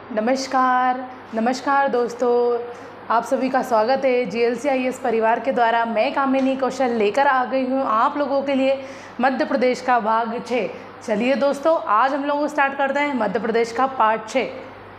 नमस्कार नमस्कार दोस्तों, आप सभी का स्वागत है GLCIS परिवार के द्वारा। मैं कामिनी कौशल लेकर आ गई हूँ आप लोगों के लिए मध्य प्रदेश का भाग 6। चलिए दोस्तों, आज हम लोग स्टार्ट करते हैं मध्य प्रदेश का पार्ट 6।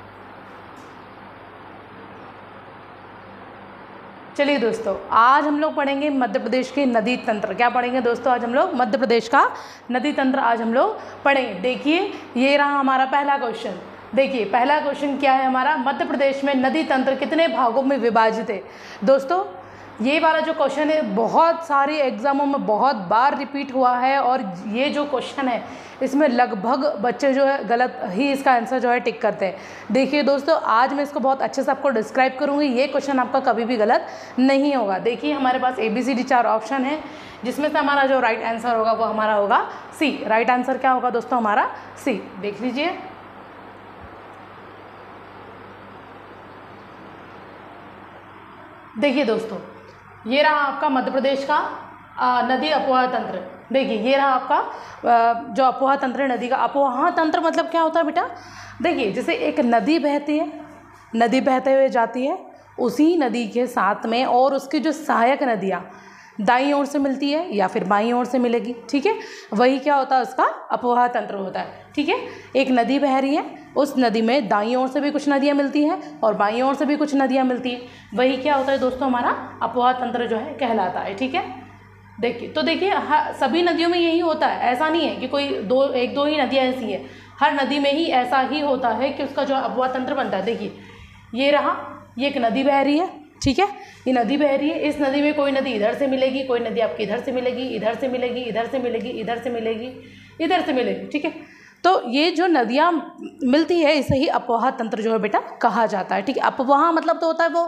चलिए दोस्तों, आज हम लोग पढ़ेंगे मध्य प्रदेश के नदी तंत्र। क्या पढ़ेंगे दोस्तों? आज हम लोग मध्य प्रदेश का नदी तंत्र आज हम लोग पढ़ेंगे। देखिए, ये रहा हमारा पहला क्वेश्चन। देखिए, पहला क्वेश्चन क्या है हमारा, मध्य प्रदेश में नदी तंत्र कितने भागों में विभाजित है। दोस्तों, ये वाला जो क्वेश्चन है बहुत सारे एग्जामों में बहुत बार रिपीट हुआ है और ये जो क्वेश्चन है इसमें लगभग बच्चे जो है गलत ही इसका आंसर जो है टिक करते हैं। देखिए दोस्तों, आज मैं इसको बहुत अच्छे से आपको डिस्क्राइब करूँगी। ये क्वेश्चन आपका कभी भी गलत नहीं होगा। देखिए, हमारे पास ABCD 4 ऑप्शन है, जिसमें से हमारा जो राइट आंसर होगा वो हमारा होगा C। राइट आंसर क्या होगा दोस्तों? हमारा C। देख लीजिए, देखिए दोस्तों, ये रहा आपका मध्य प्रदेश का नदी अपोहा तंत्र। देखिए, ये रहा आपका जो अपोहा तंत्र है नदी का। अपोहा तंत्र मतलब क्या होता है बेटा? देखिए, जैसे एक नदी बहती है, नदी बहते हुए जाती है, उसी नदी के साथ में और उसकी जो सहायक नदियाँ दाईं ओर से मिलती है या फिर बाईं ओर से मिलेगी, ठीक है, वही क्या होता है? उसका अपोहा तंत्र होता है, ठीक है। एक नदी बह रही है, उस नदी में दाईं ओर से भी कुछ नदियाँ मिलती हैं और बाईं ओर से भी कुछ नदियाँ मिलती हैं, वही क्या होता है दोस्तों? हमारा अपोहा तंत्र जो है कहलाता है, ठीक है। देखिए, तो देखिए, सभी नदियों में यही होता है, ऐसा नहीं है कि कोई एक दो ही नदियाँ ऐसी है, हर नदी में ही ऐसा ही होता है कि उसका जो अपोहा तंत्र बनता है। देखिए, ये रहा, ये एक नदी बह रही है, ठीक है, ये नदी बह रही है। इस नदी में कोई नदी इधर से मिलेगी, कोई नदी आपकी इधर से मिलेगी, इधर से मिलेगी, इधर से मिलेगी, इधर से मिलेगी, इधर से मिलेगी, ठीक है। तो ये जो नदियाँ मिलती है इसे ही अपोहा तंत्र जो है बेटा कहा जाता है, ठीक है। अपोहा मतलब तो होता है वो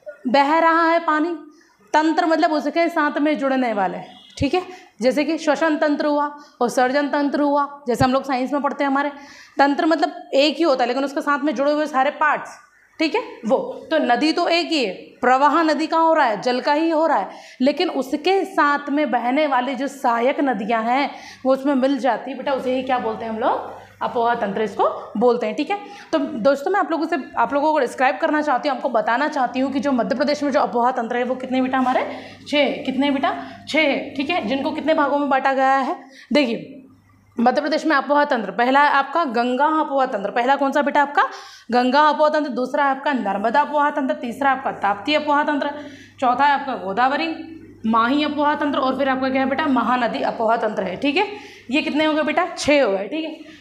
बह रहा है पानी, तंत्र मतलब उसके साथ में जुड़ने वाले, ठीक है। जैसे कि श्वसन तंत्र हुआ और सर्जन तंत्र हुआ, जैसे हम लोग साइंस में पढ़ते हैं। हमारे तंत्र मतलब एक ही होता है लेकिन उसके साथ में जुड़े हुए सारे पार्ट्स, ठीक है। वो तो नदी तो एक ही है, प्रवाह नदी का हो रहा है, जल का ही हो रहा है, लेकिन उसके साथ में बहने वाली जो सहायक नदियां हैं वो उसमें मिल जाती है बेटा, उसे ही क्या बोलते हैं हम लोग? अपोहा तंत्र इसको बोलते हैं, ठीक है। तो दोस्तों, मैं आप लोगों को डिस्क्राइब करना चाहती हूँ, आपको बताना चाहती हूँ कि जो मध्य प्रदेश में जो अपोहा तंत्र है वो कितने बेटा हमारे 6। कितने बेटा? 6 है, ठीक है, जिनको कितने भागों में बांटा गया है। देखिए, मध्य प्रदेश में अपोहा तंत्र पहला है आपका गंगा अपोहा तंत्र। पहला कौन सा बेटा आपका? गंगा अपोहा तंत्र। दूसरा है आपका नर्मदा अपोहा तंत्र। तीसरा आपका ताप्ती अपोहा तंत्र। चौथा है आपका गोदावरी माही अपोहा तंत्र और फिर आपका क्या है बेटा? महानदी अपोहा तंत्र है, ठीक है। ये कितने हो गए बेटा? 6 हो गए, ठीक है।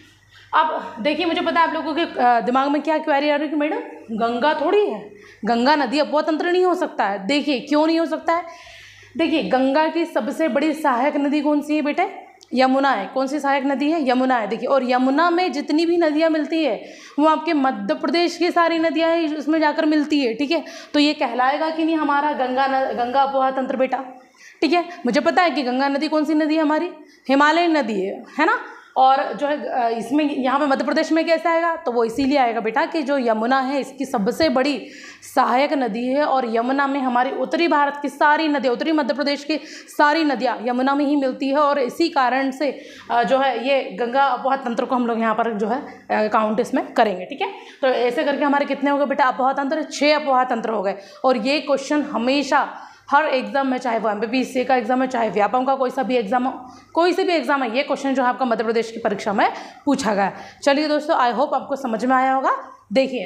अब देखिए, मुझे पता है आप लोगों के दिमाग में क्या क्वेरी आ रही है कि मैडम गंगा थोड़ी है, गंगा नदी अपोहा तंत्र नहीं हो सकता है। देखिए, क्यों नहीं हो सकता है? देखिए, गंगा की सबसे बड़ी सहायक नदी कौन सी है बेटे? यमुना है। कौन सी सहायक नदी है? यमुना है। देखिए, और यमुना में जितनी भी नदियाँ मिलती है वो आपके मध्य प्रदेश की सारी नदियाँ हैं उसमें जाकर मिलती है, ठीक है। तो ये कहलाएगा कि नहीं हमारा गंगा अपोहा तंत्र बेटा, ठीक है। मुझे पता है कि गंगा नदी कौन सी नदी है हमारी? हिमालयन नदी है ना। और जो है इसमें यहाँ पे मध्य प्रदेश में कैसे आएगा? तो वो इसीलिए आएगा बेटा कि जो यमुना है इसकी सबसे बड़ी सहायक नदी है और यमुना में हमारी उत्तरी भारत की सारी नदियाँ, उत्तरी मध्य प्रदेश की सारी नदियाँ यमुना में ही मिलती है और इसी कारण से जो है ये गंगा अपोहा तंत्र को हम लोग यहाँ पर जो है काउंट इसमें करेंगे, ठीक है। तो ऐसे करके हमारे कितने हो गए बेटा अपोहा तंत्र? 6 अपोहा तंत्र हो गए। और ये क्वेश्चन हमेशा हर एग्जाम में, चाहे वो MPPC का एग्जाम है, चाहे व्यापम का कोई सा भी एग्जाम हो, कोई से भी एग्जाम है, ये क्वेश्चन जो है आपका मध्य प्रदेश की परीक्षा में पूछा गया है। चलिए दोस्तों, आई होप आपको समझ में आया होगा। देखिए,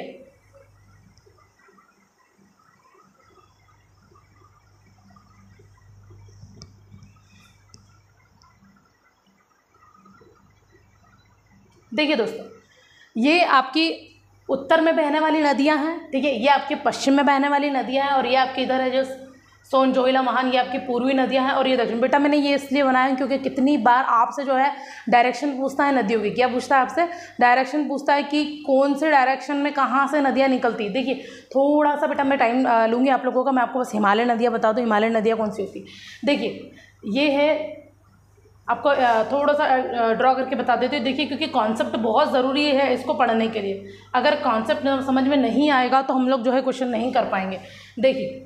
देखिए दोस्तों, ये आपकी उत्तर में बहने वाली नदियां हैं, ठीक है। ये आपके पश्चिम में बहने वाली नदियां हैं और ये आपके इधर है जो सोन, जोहिला, महान, ये आपकी पूर्वी नदियां हैं और ये दक्षिण। बेटा, मैंने ये इसलिए बनाया क्योंकि कितनी बार आपसे जो है डायरेक्शन पूछता है नदियों की। क्या पूछता है आपसे? डायरेक्शन पूछता है कि कौन से डायरेक्शन में कहाँ से नदियाँ निकलती। देखिए, थोड़ा सा बेटा मैं टाइम लूँगी आप लोगों का, मैं आपको बस हिमालय नदियाँ बता दूँ। हिमालय नदियाँ कौन सी होती? देखिए, ये है आपको थोड़ा सा ड्रॉ करके बता देते हैं। देखिए, क्योंकि कॉन्सेप्ट बहुत ज़रूरी है इसको पढ़ने के लिए। अगर कॉन्सेप्ट समझ में नहीं आएगा तो हम लोग जो है क्वेश्चन नहीं कर पाएंगे। देखिए,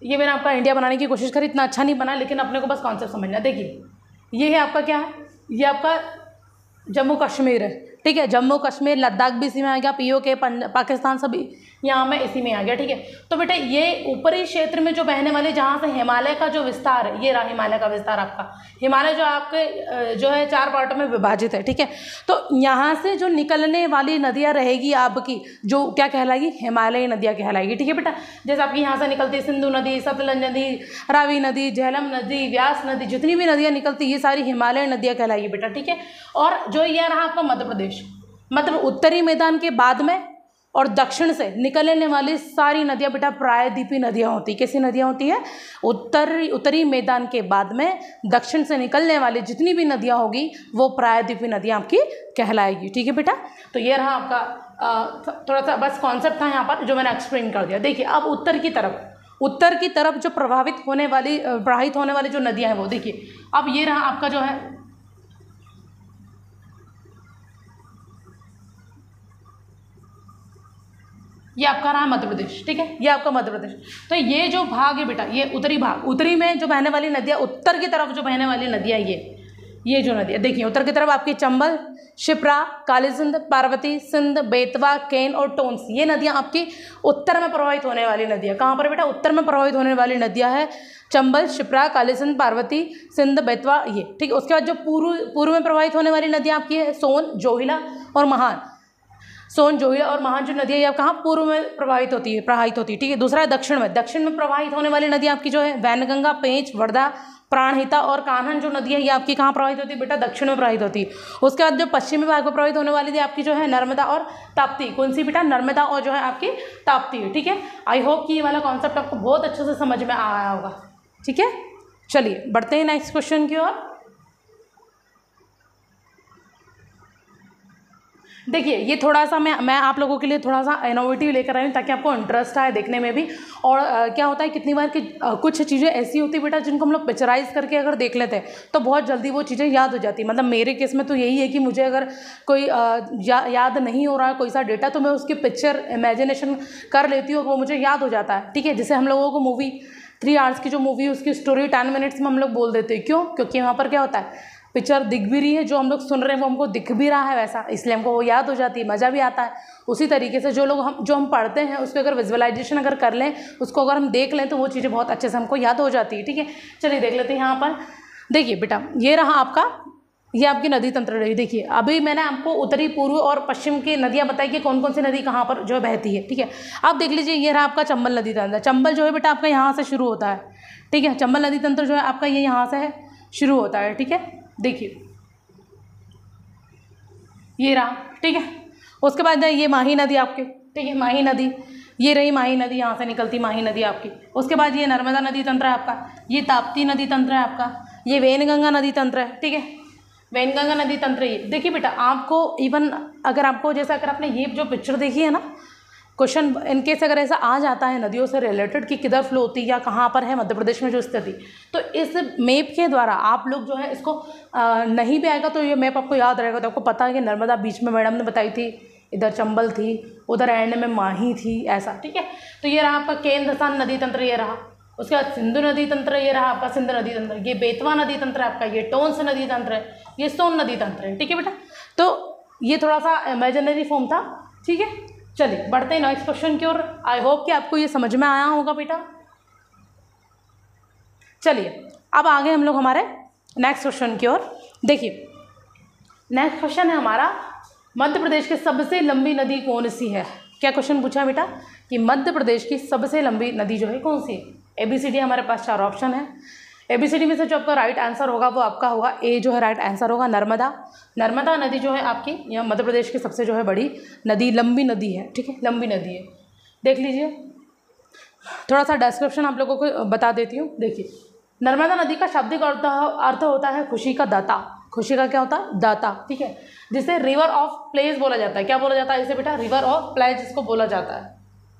ये मैंने आपका इंडिया बनाने की कोशिश करी, इतना अच्छा नहीं बना, लेकिन अपने को बस कॉन्सेप्ट समझना। देखिए ये है आपका क्या है, ये आपका जम्मू कश्मीर है, ठीक है। जम्मू कश्मीर, लद्दाख भी इसी में आ गया, पीओके, पाकिस्तान सभी यहाँ में इसी में आ गया, ठीक है। तो बेटा ये ऊपरी क्षेत्र में जो बहने वाले, जहाँ से हिमालय का जो विस्तार है, ये रहा हिमालय का विस्तार आपका। हिमालय जो आपके जो है 4 पार्टों में विभाजित है, ठीक है। तो यहाँ से जो निकलने वाली नदियाँ रहेगी आपकी, जो क्या कहलाएगी, हिमालयी नदियाँ कहलाएगी, ठीक है बेटा। जैसे आपकी यहाँ से निकलती सिंधु नदी, सतलज नदी, रावी नदी, झेलम नदी, व्यास नदी, जितनी भी नदियाँ निकलती ये सारी हिमालयी नदियाँ कहलाएगी बेटा, ठीक है। और जो ये रहा आपका मध्य प्रदेश, मतलब उत्तरी मैदान के बाद में और दक्षिण से निकलने वाली सारी नदियाँ बेटा प्रायद्वीपीय नदियाँ होती है। कैसी नदियाँ होती है, उत्तरी मैदान के बाद में दक्षिण से निकलने वाली जितनी भी नदियाँ होगी वो प्रायद्वीपीय नदियाँ आपकी कहलाएगी, ठीक है बेटा। तो ये रहा आपका थोड़ा सा बस कॉन्सेप्ट था यहाँ पर जो मैंने एक्सप्लेन कर दिया। देखिए अब उत्तर की तरफ जो प्रवाहित होने वाली जो नदियाँ हैं वो देखिए, अब ये रहा आपका जो है ये आपका रहा मध्य प्रदेश, ठीक है। ये आपका मध्य प्रदेश। तो ये जो भाग है बेटा, ये उत्तरी भाग, उत्तरी में जो बहने वाली नदियाँ, उत्तर की तरफ जो बहने वाली नदियाँ, ये जो नदियाँ देखिए, उत्तर की तरफ आपकी चंबल, शिप्रा, काली सिंध, पार्वती, सिंध, बेतवा, केन और टोंस, ये नदियाँ आपकी उत्तर में प्रवाहित होने वाली नदियाँ। कहाँ पर बेटा, उत्तर में प्रवाहित होने वाली नदियाँ है चंबल, शिप्रा, काली सिंध, पार्वती, सिंध, बेतवा, ये, ठीक है। उसके बाद जो पूर्व में प्रवाहित होने वाली नदियाँ आपकी है सोन, जोहिला और महान। सोन, जोहिला और महान जो नदियाँ ये कहाँ पूर्व में प्रवाहित होती है, ठीक है। दूसरा है दक्षिण में प्रवाहित होने वाली नदियाँ आपकी जो है वैनगंगा, पेंच, वर्धा, प्राणहिता और कान्हन जो नदी है ये आपकी कहाँ प्रवाहित होती है बेटा, दक्षिण में प्रवाहित होती है। उसके बाद जो पश्चिमी भाग में प्रवाहित होने वाली थी आपकी जो है नर्मदा और ताप्ती। कौन सी बेटा, नर्मदा और जो है आपकी ताप्ती है, ठीक है। आई होप कि ये वाला कॉन्सेप्ट आपको बहुत अच्छे से समझ में आया होगा, ठीक है। चलिए बढ़ते हैं नेक्स्ट क्वेश्चन की ओर। देखिए ये थोड़ा सा मैं आप लोगों के लिए थोड़ा सा इनोवेटिव लेकर आई हूँ ताकि आपको इंटरेस्ट आए देखने में भी। और क्या होता है कितनी बार कि कुछ चीज़ें ऐसी होती है बेटा जिनको हम लोग पिक्चराइज करके अगर देख लेते हैं तो बहुत जल्दी वो चीज़ें याद हो जाती है। मतलब मेरे केस में तो यही है कि मुझे अगर कोई याद नहीं हो रहा है कोई सा डेटा तो मैं उसकी पिक्चर इमेजिनेशन कर लेती हूँ और वो मुझे याद हो जाता है, ठीक है। जैसे हम लोगों को मूवी 3 आवर्स की जो मूवी उसकी स्टोरी 10 मिनट्स में हम लोग बोल देते हैं। क्यों? क्योंकि वहाँ पर क्या होता है पिक्चर दिख भी रही है, जो हम लोग सुन रहे हैं वो हमको दिख भी रहा है वैसा, इसलिए हमको वो याद हो जाती है, मज़ा भी आता है। उसी तरीके से जो हम पढ़ते हैं उसको अगर विजुअलाइजेशन अगर कर लें, उसको अगर हम देख लें तो वो चीज़ें बहुत अच्छे से हमको याद हो जाती है, ठीक है। चलिए देख लेते हैं यहाँ पर। देखिए बेटा ये रहा आपका, ये आपकी नदी तंत्र रही। देखिए अभी मैंने आपको उत्तरी, पूर्व और पश्चिम की नदियाँ बताई कि कौन कौन सी नदी कहाँ पर जो बहती है, ठीक है। अब देख लीजिए ये रहा आपका चंबल नदी तंत्र। चंबल जो है बेटा आपका यहाँ से शुरू होता है, ठीक है। चंबल नदी तंत्र जो है आपका ये यहाँ से है शुरू होता है, ठीक है। देखिए ये रहा, ठीक है। उसके बाद ये माही नदी आपकी, ठीक है, माही नदी, ये रही माही नदी, यहाँ से निकलती माही नदी आपकी। उसके बाद ये नर्मदा नदी तंत्र है आपका, ये ताप्ती नदी तंत्र है आपका, ये वैनगंगा नदी तंत्र है, ठीक है। वैनगंगा नदी तंत्र ये देखिए बेटा आपको इवन अगर आपको जैसे अगर आपने ये जो पिक्चर देखी है ना, क्वेश्चन इनकेस अगर ऐसा आ जाता है नदियों से रिलेटेड कि किधर फ्लो होती है या कहाँ पर है मध्य प्रदेश में जो स्थिति, तो इस मैप के द्वारा आप लोग जो है इसको नहीं भी आएगा तो ये मैप आपको याद रहेगा। तो आपको पता है कि नर्मदा बीच में मैडम ने बताई थी, इधर चंबल थी, उधर एंड में माही थी, ऐसा, ठीक है। तो ये रहा आपका केन दसान नदी तंत्र, ये रहा। उसके बाद सिंधु नदी तंत्र, ये रहा आपका सिंध नदी तंत्र। ये बेतवा नदी तंत्र है आपका, ये टोंस नदी तंत्र है, ये सोन नदी तंत्र है, ठीक है बेटा। तो ये थोड़ा सा इमेजिनरी फॉर्म था, ठीक है। चलिए बढ़ते हैं नेक्स्ट क्वेश्चन की ओर। आई होप कि आपको ये समझ में आया होगा बेटा। चलिए अब आगे हम लोग हमारे नेक्स्ट क्वेश्चन की ओर। देखिए नेक्स्ट क्वेश्चन है हमारा, मध्य प्रदेश की सबसे लंबी नदी कौन सी है। क्या क्वेश्चन पूछा है बेटा कि मध्य प्रदेश की सबसे लंबी नदी जो है कौन सी है। ABCD हमारे पास 4 ऑप्शन है। ABCD में से जो आपका राइट आंसर होगा वो आपका होगा ए, जो है राइट आंसर होगा नर्मदा। नर्मदा नदी जो है आपकी यहाँ मध्य प्रदेश की सबसे जो है बड़ी नदी, लंबी नदी है, ठीक है, लंबी नदी है। देख लीजिए थोड़ा सा डिस्क्रिप्शन आप लोगों को बता देती हूँ। देखिए नर्मदा नदी का शाब्दिक अर्थ होता है खुशी का दाता। खुशी का क्या होता है, दाता, ठीक है, जिसे रिवर ऑफ प्लेज बोला जाता है। क्या बोला जाता है इसे बेटा, रिवर ऑफ प्लेज इसको बोला जाता है।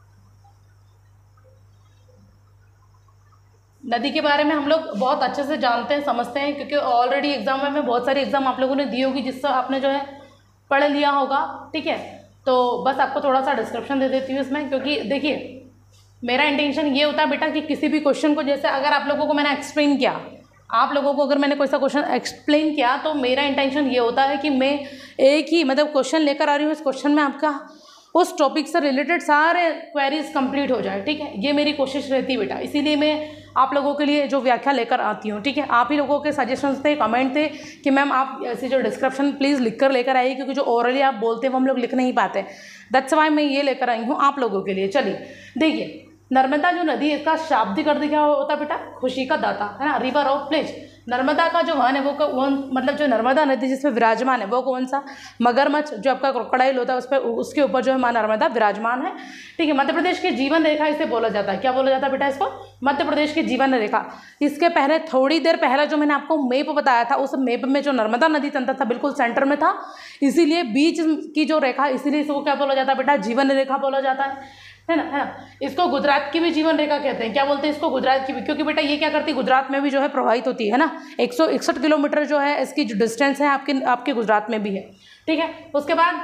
नदी के बारे में हम लोग बहुत अच्छे से जानते हैं, समझते हैं, क्योंकि ऑलरेडी एग्जाम में बहुत सारी एग्जाम आप लोगों ने दी होगी जिससे आपने जो है पढ़ लिया होगा, ठीक है। तो बस आपको थोड़ा सा डिस्क्रिप्शन दे देती हूँ इसमें, क्योंकि देखिए मेरा इंटेंशन ये होता है बेटा कि किसी भी क्वेश्चन को, जैसे अगर आप लोगों को मैंने एक्सप्लेन किया, आप लोगों को अगर मैंने कोई सा क्वेश्चन एक्सप्लेन किया, तो मेरा इंटेंशन ये होता है कि मैं एक ही मतलब क्वेश्चन लेकर आ रही हूँ, इस क्वेश्चन में आपका उस टॉपिक से रिलेटेड सारे क्वेरीज कंप्लीट हो जाए, ठीक है। ये मेरी कोशिश रहती है बेटा, इसीलिए मैं आप लोगों के लिए जो व्याख्या लेकर आती हूँ, ठीक है। आप ही लोगों के सजेशंस थे, कमेंट थे कि मैम आप ऐसी जो डिस्क्रिप्शन प्लीज़ लिख कर लेकर आइए, क्योंकि जो ओरली आप बोलते हैं वो हम लोग लिख नहीं पाते। दैट्स वाई मैं ये लेकर आई हूँ आप लोगों के लिए। चलिए देखिए, नर्मदा जो नदी है, इसका शाब्दिक अर्थ क्या होता है बेटा? खुशी का दाता, है ना, रिवर ऑफ प्लेज। नर्मदा का जो वन है वो मतलब जो नर्मदा नदी जिसमें विराजमान है वो कौन सा? मगरमच्छ, जो आपका क्रोकोडाइल होता है उस पर, उसके ऊपर जो है माँ नर्मदा विराजमान है, ठीक है। मध्य प्रदेश की जीवन रेखा इसे बोला जाता है। क्या बोला जाता है बेटा इसको? मध्य प्रदेश की जीवन रेखा। इसके पहले, थोड़ी देर पहले जो मैंने आपको मैप बताया था, उस मैप में जो नर्मदा नदी तंत्र था बिल्कुल सेंटर में था, इसीलिए बीच की जो रेखा, इसीलिए इसको क्या बोला जाता है बेटा? जीवन रेखा बोला जाता है ना। इसको गुजरात की भी जीवन रेखा कहते हैं। क्या बोलते हैं इसको? गुजरात की भी, क्योंकि बेटा ये क्या करती है, गुजरात में भी जो है प्रवाहित होती है ना। 161 किलोमीटर जो है इसकी जो डिस्टेंस है आपके गुजरात में भी है, ठीक है। उसके बाद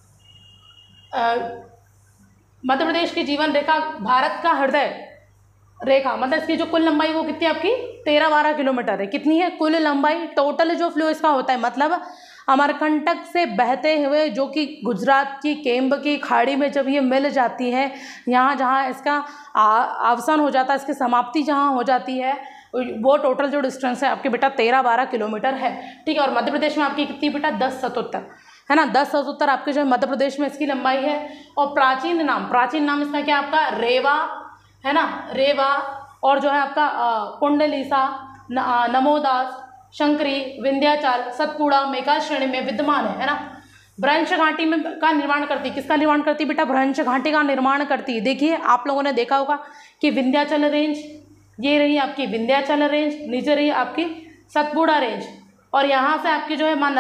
मध्य प्रदेश की जीवन रेखा भारत का हृदय रेखा, मतलब इसकी जो कुल लंबाई वो कितनी है आपकी? 13-12 किलोमीटर है। कितनी है कुल लंबाई? टोटल जो फ्लो इसका होता है, मतलब अमरकंटक से बहते हुए जो कि गुजरात की केम्ब की खाड़ी में जब ये मिल जाती है, यहाँ जहाँ इसका अवसान हो जाता है, इसकी समाप्ति जहाँ हो जाती है, वो टोटल जो डिस्टेंस है आपके बेटा 13-12 किलोमीटर है, ठीक है। और मध्य प्रदेश में आपकी कितनी बेटा? 1077, है ना। 1077 आपके जो है मध्य प्रदेश में इसकी लंबाई है। और प्राचीन नाम इसका क्या आपका? रेवा, है ना, रेवा। और जो है आपका कुंडलीसा, नमोदास, शंकरी, विंध्याचल, सतपुड़ा, मेघाल श्रेणी में विद्यमान है ना। भ्रंश घाटी में का निर्माण करती है। किसका निर्माण करती है बेटा? भ्रंश घाटी का निर्माण करती है। देखिए आप लोगों ने देखा होगा कि विंध्याचल रेंज, ये रही आपकी विंध्याचल रेंज, नीचे रही आपकी सतपुड़ा रेंज, और यहाँ से आपकी जो है माँ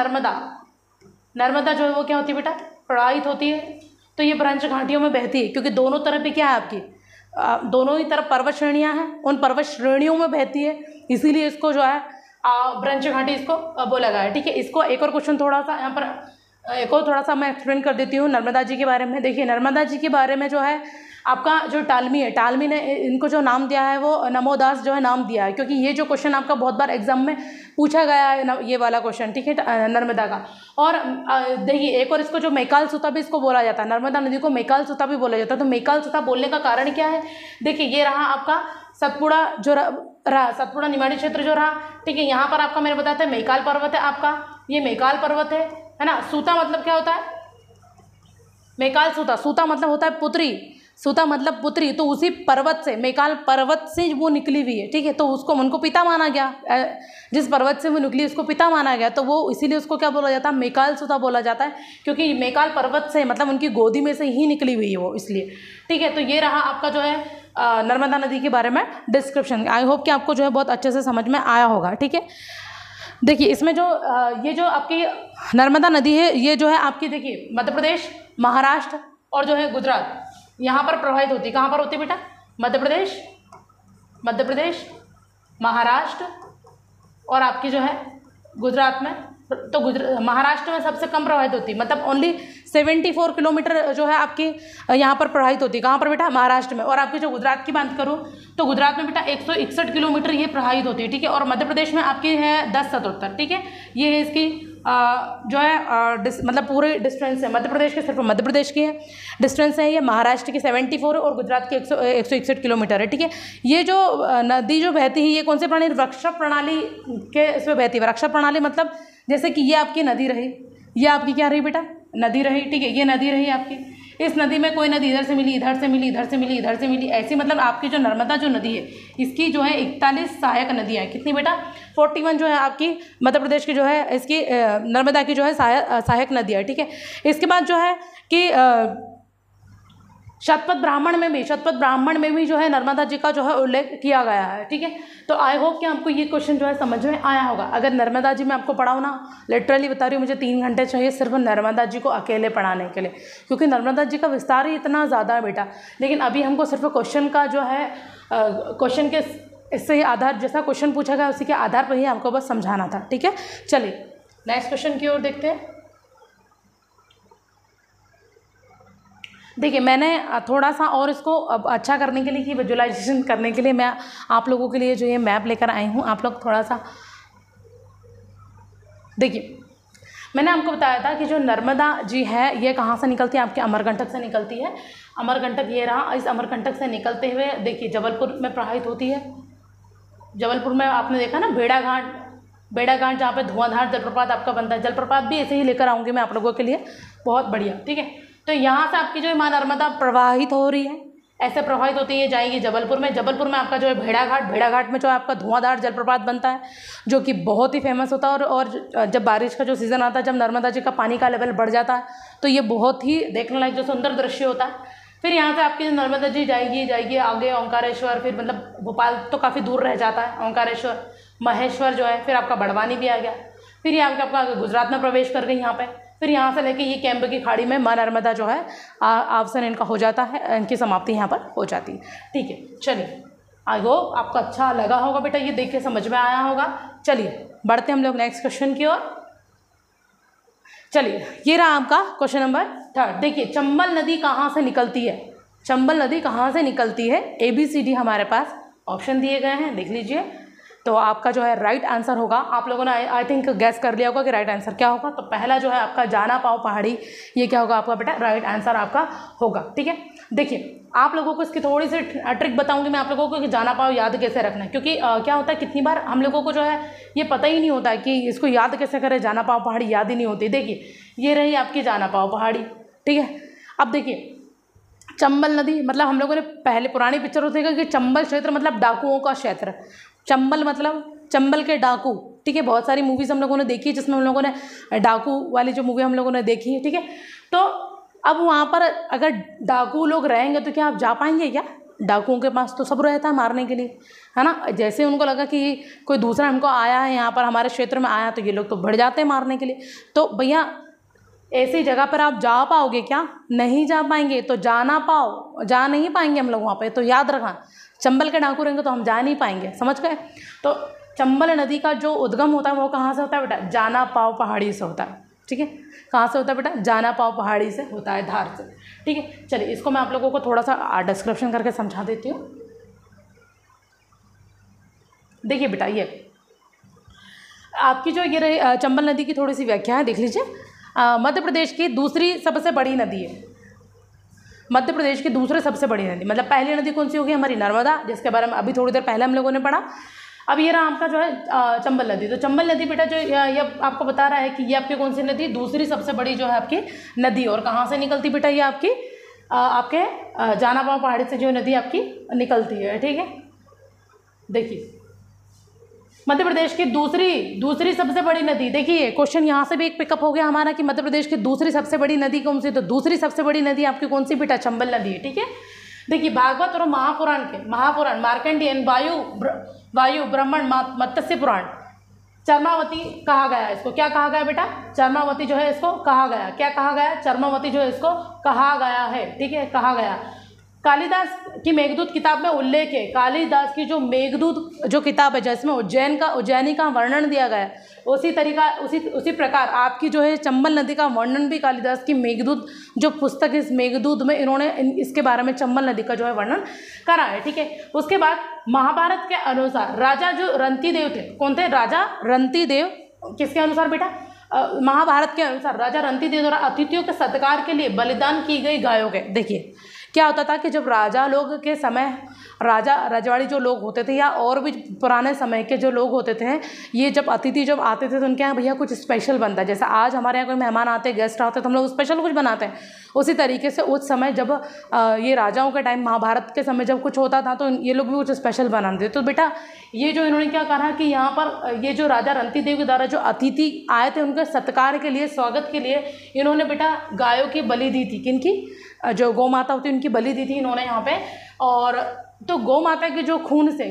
नर्मदा जो है वो क्या होती है बेटा? प्रवाहित होती है। तो ये भ्रंश घाटियों में बहती है, क्योंकि दोनों तरफ भी क्या है आपकी? दोनों ही तरफ पर्वत श्रेणियाँ हैं, उन पर्वत श्रेणियों में बहती है, इसीलिए इसको जो है भ्रंश घाटी इसको बोला गया है, ठीक है। इसको एक और क्वेश्चन थोड़ा सा यहाँ पर एक और थोड़ा सा मैं एक्सप्लेन कर देती हूँ नर्मदा जी के बारे में। देखिए नर्मदा जी के बारे में जो है आपका जो टालमी है, टालमी ने इनको जो नाम दिया है वो नमोदास जो है नाम दिया है, क्योंकि ये जो क्वेश्चन आपका बहुत बार एग्जाम में पूछा गया है, ये वाला क्वेश्चन, ठीक है, नर्मदा का। और देखिए एक और इसको जो मेकाल सुता भी इसको बोला जाता है, नर्मदा नदी को मेकाल सुता भी बोला जाता है। तो मेकाल सुता बोलने का कारण क्या है? देखिए ये रहा आपका सतपुड़ा जो रहा सतपुड़ा निमाड़ी क्षेत्र जो रहा, ठीक है। यहाँ पर आपका मैंने बताया था मेकाल पर्वत है आपका, ये मेकाल पर्वत है ना। सूता मतलब क्या होता है? मेकाल सूता, सूता मतलब होता है पुत्री, सूता मतलब पुत्री, तो उसी पर्वत से, मेकाल पर्वत से वो निकली हुई है, ठीक है। तो उसको उनको पिता माना गया, जिस पर्वत से वो निकली उसको पिता माना गया, तो वो इसीलिए उसको क्या बोला जाता है? मेकाल सूता बोला जाता है, क्योंकि मेकाल पर्वत से मतलब उनकी गोदी में से ही निकली हुई है वो, इसलिए, ठीक है। तो ये रहा आपका जो है नर्मदा नदी के बारे में डिस्क्रिप्शन। आई होप कि आपको जो है बहुत अच्छे से समझ में आया होगा, ठीक है। देखिए इसमें जो ये जो आपकी नर्मदा नदी है, ये जो है आपकी देखिए मध्य प्रदेश, महाराष्ट्र और जो है गुजरात, यहाँ पर प्रवाहित होती है। कहाँ पर होती है बेटा? मध्य प्रदेश, महाराष्ट्र और आपकी जो है गुजरात में। तो महाराष्ट्र में सबसे कम प्रवाहित होती है, मतलब ओनली 74 किलोमीटर जो है आपकी यहाँ पर प्रवाहित होती है। कहाँ पर बेटा? महाराष्ट्र में। और आपकी जो गुजरात की बात करूँ तो गुजरात में बेटा 161 किलोमीटर ये प्रवाहित होती है, ठीक है। और मध्य प्रदेश में आपकी है 1077, ठीक है। ये है इसकी जो है मतलब पूरे डिस्टेंस है, मध्य प्रदेश के, सिर्फ मध्य प्रदेश की है डिस्टेंस है ये, महाराष्ट्र की 74 और गुजरात की 161 किलोमीटर है, ठीक है। ये जो नदी जो बहती है ये कौन से प्रणाली? वृक्ष प्रणाली के इसमें बहती है। वृक्ष प्रणाली मतलब जैसे कि ये आपकी नदी रही, ये आपकी क्या रही बेटा? नदी रही, ठीक है। ये नदी रही आपकी, इस नदी में कोई नदी इधर से मिली, इधर से मिली, इधर से मिली, इधर से मिली, ऐसी मतलब आपकी जो नर्मदा जो नदी है इसकी जो है 41 सहायक नदियाँ हैं। कितनी बेटा? 41 जो है आपकी मध्य प्रदेश की जो है इसकी नर्मदा की जो है सहायक नदियाँ है, ठीक है। इसके बाद जो है कि शतपथ ब्राह्मण में भी जो है नर्मदा जी का जो है उल्लेख किया गया है, ठीक है। तो आई होप कि आपको ये क्वेश्चन जो है समझ में आया होगा। अगर नर्मदा जी मैं आपको पढ़ाऊँ ना, लिटरली बता रही हूँ, मुझे 3 घंटे चाहिए सिर्फ नर्मदा जी को अकेले पढ़ाने के लिए, क्योंकि नर्मदा जी का विस्तार ही इतना ज़्यादा है बेटा। लेकिन अभी हमको सिर्फ क्वेश्चन का जो है क्वेश्चन के इससे ही आधार, जैसा क्वेश्चन पूछा गया उसी के आधार पर ही हमको बस समझाना था, ठीक है। चलिए नेक्स्ट क्वेश्चन की ओर देखते हैं। देखिए मैंने थोड़ा सा और इसको अब अच्छा करने के लिए कि विजुअलाइजेशन करने के लिए मैं आप लोगों के लिए जो ये मैप लेकर आई हूँ। आप लोग थोड़ा सा देखिए, मैंने आपको बताया था कि जो नर्मदा जी है ये कहाँ से निकलती है, आपके अमरकंटक से निकलती है। अमरकंटक ये रहा, इस अमरकंटक से निकलते हुए देखिए जबलपुर में प्रवाहित होती है। जबलपुर में आपने देखा ना बेड़ाघाट जहाँ पे धुआंधार जलप्रपात आपका बनता है। जलप्रपात भी ऐसे ही लेकर आऊँगी मैं आप लोगों के लिए, बहुत बढ़िया, ठीक है। तो यहाँ से आपकी जो है माँ नर्मदा प्रवाहित हो रही है, ऐसे प्रवाहित होती है, जाएंगी जबलपुर में। जबलपुर में आपका जो है भेड़ाघाट में जो है आपका धुआंधार जलप्रपात बनता है, जो कि बहुत ही फेमस होता है। और जब बारिश का जो सीज़न आता है, जब नर्मदा जी का पानी का लेवल बढ़ जाता है, तो ये बहुत ही देखने लायक जो सुंदर दृश्य होता है। फिर यहाँ से आपकी नर्मदा जी जाएगी आगे ओंकारेश्वर, फिर मतलब भोपाल तो काफ़ी दूर रह जाता है, ओंकारेश्वर, महेश्वर जो है, फिर आपका बड़वानी भी आ गया। फिर यहाँ पे आपका गुजरात में प्रवेश कर गई यहाँ पे। फिर यहाँ से लेके ये कैंप की खाड़ी में माँ नर्मदा जो है अवसान इनका हो जाता है, इनकी समाप्ति यहाँ पर हो जाती है, ठीक है। चलिए, आई होप आपको अच्छा लगा होगा बेटा, ये देख के समझ में आया होगा। चलिए बढ़ते हम लोग नेक्स्ट क्वेश्चन की ओर। चलिए, ये रहा आपका क्वेश्चन नंबर 3। देखिए, चंबल नदी कहाँ से निकलती है? चंबल नदी कहाँ से निकलती है? ABCD हमारे पास ऑप्शन दिए गए हैं, देख लीजिए। तो आपका जो है राइट आंसर होगा, आप लोगों ने आई थिंक गैस कर लिया होगा कि राइट आंसर क्या होगा। तो पहला जो है आपका जाना पाओ पहाड़ी, ये क्या होगा आपका बेटा? राइट आंसर आपका होगा, ठीक है। देखिए, आप लोगों को इसकी थोड़ी सी ट्रिक बताऊंगी मैं आप लोगों को कि जाना पाओ याद कैसे रखना है। क्योंकि क्या होता है, कितनी बार हम लोगों को जो है ये पता ही नहीं होता है कि इसको याद कैसे करें, जाना पाओ पहाड़ी याद ही नहीं होती। देखिए, ये रही आपकी जाना पाओ पहाड़ी, ठीक है। अब देखिए, चंबल नदी मतलब हम लोगों ने पहले पुरानी पिक्चर देखा कि चंबल क्षेत्र मतलब डाकुओं का क्षेत्र। चंबल मतलब चंबल के डाकू, ठीक है। बहुत सारी मूवीज़ हम लोगों ने देखी है जिसमें हम लोगों ने डाकू वाली जो मूवी हम लोगों ने देखी है, ठीक है। तो अब वहाँ पर अगर डाकू लोग रहेंगे तो क्या आप जा पाएंगे क्या? डाकुओं के पास तो सब रहता है मारने के लिए, है ना। जैसे उनको लगा कि कोई दूसरा हमको आया है यहाँ पर हमारे क्षेत्र में आया, तो ये लोग तो बढ़ जाते हैं मारने के लिए। तो भैया ऐसी जगह पर आप जा पाओगे क्या? नहीं जा पाएंगे। तो जाना पाओ, जा नहीं पाएंगे हम लोग वहाँ पे। तो याद रखना, चंबल के डाकू रहेंगे तो हम जा नहीं पाएंगे, समझ गए। तो चंबल नदी का जो उद्गम होता है वो कहाँ से होता है बेटा? जाना पाओ पहाड़ी से होता है, ठीक है। कहाँ से होता है बेटा? जाना पाओ पहाड़ी से होता है, धार से, ठीक है। चलिए, इसको मैं आप लोगों को थोड़ा सा डिस्क्रिप्शन करके समझा देती हूँ। देखिए बेटा, ये आपकी जो ये रही चंबल नदी की थोड़ी सी व्याख्या है, देख लीजिए। मध्य प्रदेश की दूसरी सबसे बड़ी नदी है। मध्य प्रदेश की दूसरी सबसे बड़ी नदी मतलब पहली नदी कौन सी होगी? हमारी नर्मदा, जिसके बारे में अभी थोड़ी देर पहले हम लोगों ने पढ़ा। अब ये रहा आपका जो है चंबल नदी। तो चंबल नदी बेटा जो ये आपको बता रहा है कि ये आपकी कौन सी नदी? दूसरी सबसे बड़ी जो है आपकी नदी। और कहाँ से निकलती बेटा? ये आपकी आपके जाना पाओ पहाड़ी से जो नदी आपकी निकलती है, ठीक है। देखिए, मध्य प्रदेश की दूसरी सबसे बड़ी नदी। देखिए, क्वेश्चन यहाँ से भी एक पिकअप हो गया हमारा कि मध्य प्रदेश की दूसरी सबसे बड़ी नदी कौन सी? तो दूसरी सबसे बड़ी नदी आपकी कौन सी बेटा? चंबल नदी है, ठीक है। देखिए, भागवत और महापुराण मार्कंडेयन, वायु ब्राह्मण, मत्स्य पुराण, चर्मावती कहा गया है इसको। क्या कहा गया बेटा? चर्मावती जो है इसको कहा गया। क्या कहा गया? चर्मावती जो है इसको कहा गया है, ठीक है, कहा गया। कालिदास की मेघदूत किताब में उल्लेख है। कालिदास की जो मेघदूत जो किताब है जिसमें उज्जैनी का वर्णन दिया गया है, उसी प्रकार आपकी जो है चंबल नदी का वर्णन भी कालिदास की मेघदूत जो पुस्तक, इस मेघदूत में इन्होंने इसके बारे में चंबल नदी का जो है वर्णन करा है, ठीक है। उसके बाद महाभारत के अनुसार राजा जो रंतिदेव थे, कौन थे? राजा रंतिदेव। किसके अनुसार बेटा? महाभारत के अनुसार राजा रंतिदेव द्वारा अतिथियों के सत्कार के लिए बलिदान की गई गायों के। देखिए, क्या होता था कि जब राजा लोग के समय रजवाड़ी जो लोग होते थे या और भी पुराने समय के जो लोग होते थे, ये जब अतिथि जब आते थे तो उनके यहाँ भैया कुछ स्पेशल बनता है। जैसे आज हमारे यहाँ कोई मेहमान आते हैं, गेस्ट आते हैं, तो हम लोग स्पेशल कुछ बनाते हैं। उसी तरीके से उस समय जब ये राजाओं के टाइम, महाभारत के समय जब कुछ होता था तो ये लोग भी कुछ स्पेशल बनाते थे। तो बेटा ये जो इन्होंने क्या कहा कि यहाँ पर ये जो राजा रंतिदेव के द्वारा जो अतिथि आए थे उनके सत्कार के लिए, स्वागत के लिए इन्होंने बेटा गायों की बलि दी थी। किनकी? जो गौ माता होती है उनकी बलि दी थी इन्होंने यहाँ पे। और तो गौ माता के जो खून से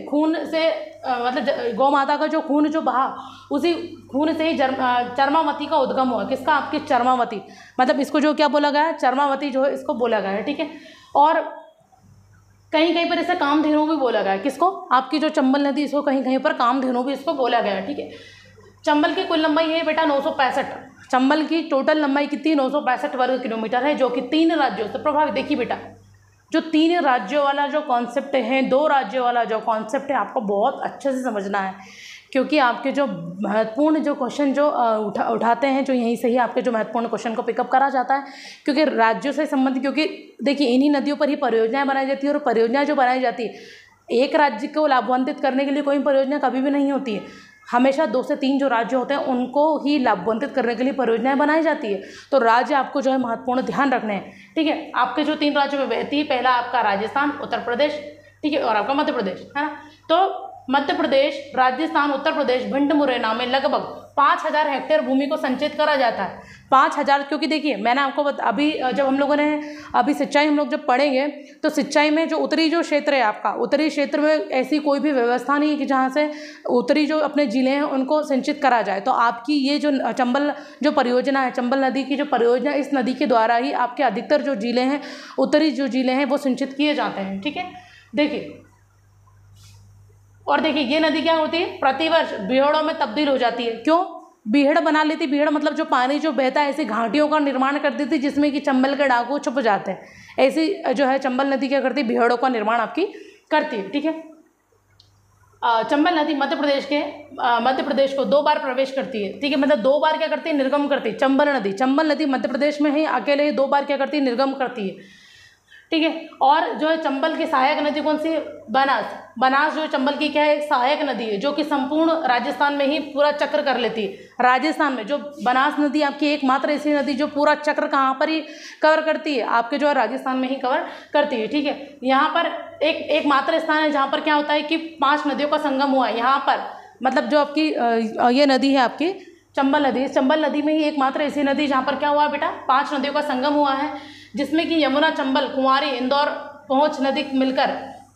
मतलब गौ माता का जो खून जो बहा, उसी खून से ही चर्मावती का उद्गम हुआ। किसका? आपकी चर्मावती। मतलब इसको जो क्या बोला गया है? चर्मावती जो है इसको बोला गया है, ठीक है। और कहीं कहीं पर इसे कामधेनु भी बोला गया है। किसको? आपकी जो चंबल नदी, इसको कहीं कहीं पर कामधेनु भी इसको बोला गया है, ठीक है। चंबल की कुल लंबाई है बेटा 965। चंबल की टोटल लंबाई कितनी 965 वर्ग किलोमीटर है, जो कि 3 राज्यों से प्रभावित। देखिए बेटा, जो 3 राज्यों वाला जो कॉन्सेप्ट है, 2 राज्यों वाला जो कॉन्सेप्ट है, आपको बहुत अच्छे से समझना है, क्योंकि आपके जो महत्वपूर्ण जो क्वेश्चन जो उठाते हैं, जो यहीं से ही आपके जो महत्वपूर्ण क्वेश्चन को पिकअप करा जाता है, क्योंकि राज्यों से संबंधित, क्योंकि देखिए इन्हीं नदियों पर ही परियोजनाएं बनाई जाती है, और परियोजना जो बनाई जाती है, एक राज्य को लाभान्वित करने के लिए कोई परियोजना कभी भी नहीं होती है, हमेशा 2 से 3 जो राज्य होते हैं उनको ही लाभान्वित करने के लिए परियोजनाएं बनाई जाती है। तो राज्य आपको जो है महत्वपूर्ण ध्यान रखने हैं, ठीक है। आपके जो 3 राज्यों में बहती है, पहला आपका राजस्थान, उत्तर प्रदेश, ठीक है, और आपका मध्य प्रदेश, है ना। तो मध्य प्रदेश, राजस्थान, उत्तर प्रदेश, भिंड मुरैना में लगभग 5000 हेक्टेयर भूमि को संचित करा जाता है। 5000, क्योंकि देखिए मैंने आपको अभी जब हम लोगों ने अभी सिंचाई हम लोग जब पढ़ेंगे, तो सिंचाई में जो उत्तरी जो क्षेत्र है आपका, उत्तरी क्षेत्र में ऐसी कोई भी व्यवस्था नहीं है कि जहाँ से उत्तरी जो अपने जिले हैं उनको सिंचित करा जाए। तो आपकी ये जो चंबल जो परियोजना है, चंबल नदी की जो परियोजना, इस नदी के द्वारा ही आपके अधिकतर जो जिले हैं, उत्तरी जो जिले हैं, वो सिंचित किए जाते हैं, ठीक है। देखिए, और देखिए ये नदी क्या होती है, प्रतिवर्ष बीहड़ों में तब्दील हो जाती है। क्यों बीहड़ बना लेती, बीहड़ मतलब जो पानी जो बहता है, ऐसी घाटियों का निर्माण करती थी जिसमें कि चंबल के डाकू छुप जाते हैं। ऐसी जो है चंबल नदी क्या करती है, बीहड़ों का निर्माण आपकी करती है, ठीक है। चंबल नदी मध्य प्रदेश को 2 बार प्रवेश करती है, ठीक है, मतलब 2 बार क्या करती है, निर्गम करती है। चंबल नदी मध्य प्रदेश में ही अकेले ही 2 बार क्या करती है, निर्गम करती है, ठीक है। और जो है चंबल की सहायक नदी कौन सी है, बनास जो चंबल की क्या है, एक सहायक नदी है, जो कि संपूर्ण राजस्थान में ही पूरा चक्र कर लेती है। राजस्थान में जो बनास नदी आपकी एकमात्र ऐसी नदी जो पूरा चक्र कहाँ पर ही कवर करती है, आपके जो है राजस्थान में ही कवर करती है, ठीक है। यहाँ पर एक मात्र स्थान है जहाँ पर क्या होता है कि 5 नदियों का संगम हुआ है यहाँ पर, मतलब जो आपकी ये नदी है आपकी चंबल नदी, चंबल नदी में ही एकमात्र ऐसी नदी जहाँ पर क्या हुआ बेटा, 5 नदियों का संगम हुआ है, जिसमें कि यमुना, चंबल, कुंवारी, इंदौर, पहुंच नदी मिलकर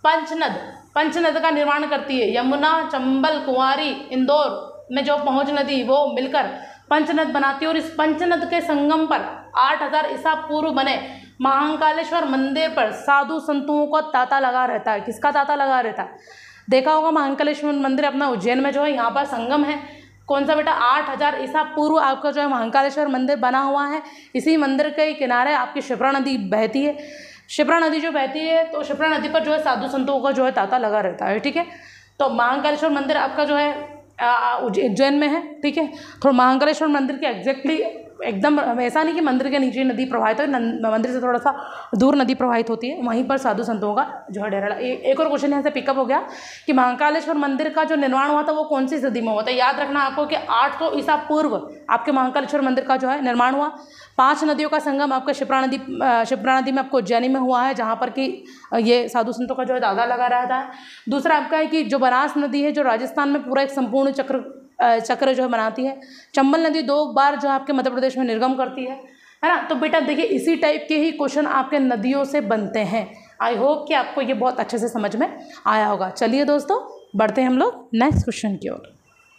पंचनद का निर्माण करती है। यमुना, चंबल, कुंवारी, इंदौर में जो पहुंच नदी वो मिलकर पंचनद बनाती है। और इस पंचनद के संगम पर 8000 ईसा पूर्व बने महाकालेश्वर मंदिर पर साधु संतों का तांता लगा रहता है। किसका तांता लगा रहता है, देखा होगा महाकालेश्वर मंदिर अपना उज्जैन में जो है, यहाँ पर संगम है कौन सा बेटा, 8000 ईसा पूर्व आपका जो है महाकालेश्वर मंदिर बना हुआ है। इसी मंदिर के किनारे आपकी क्षिप्रा नदी बहती है। क्षिप्रा नदी जो बहती है, तो क्षिप्रा नदी पर जो है साधु संतों का जो है तांता लगा रहता है, ठीक है। तो महाकालेश्वर मंदिर आपका जो है उज्जैन में है, ठीक है। थोड़ा महाकालेश्वर मंदिर के एग्जैक्टली एकदम ऐसा नहीं कि मंदिर के नीचे नदी प्रवाहित हो, मंदिर से थोड़ा सा दूर नदी प्रवाहित होती है, वहीं पर साधु संतों का जो है डेरा। एक और क्वेश्चन यहाँ से पिकअप हो गया कि महाकालेश्वर मंदिर का जो निर्माण हुआ था वो कौन सी सदी में हुआ था। याद रखना आपको कि 800 ईसा पूर्व आपके महाकालेश्वर मंदिर का जो है निर्माण हुआ। 5 नदियों का संगम आपका क्षिप्रा नदी में आपको उज्जैनी में हुआ है, जहाँ पर कि ये साधु संतों का जो है तांता लगा रहता है। दूसरा आपका है कि जो बनास नदी है, जो राजस्थान में पूरा एक संपूर्ण चक्र जो है बनाती है। चंबल नदी 2 बार जो आपके मध्य प्रदेश में निर्गम करती है ना। तो बेटा देखिए इसी टाइप के ही क्वेश्चन आपके नदियों से बनते हैं। आई होप कि आपको ये बहुत अच्छे से समझ में आया होगा। चलिए दोस्तों, बढ़ते हैं हम लोग नेक्स्ट क्वेश्चन की ओर।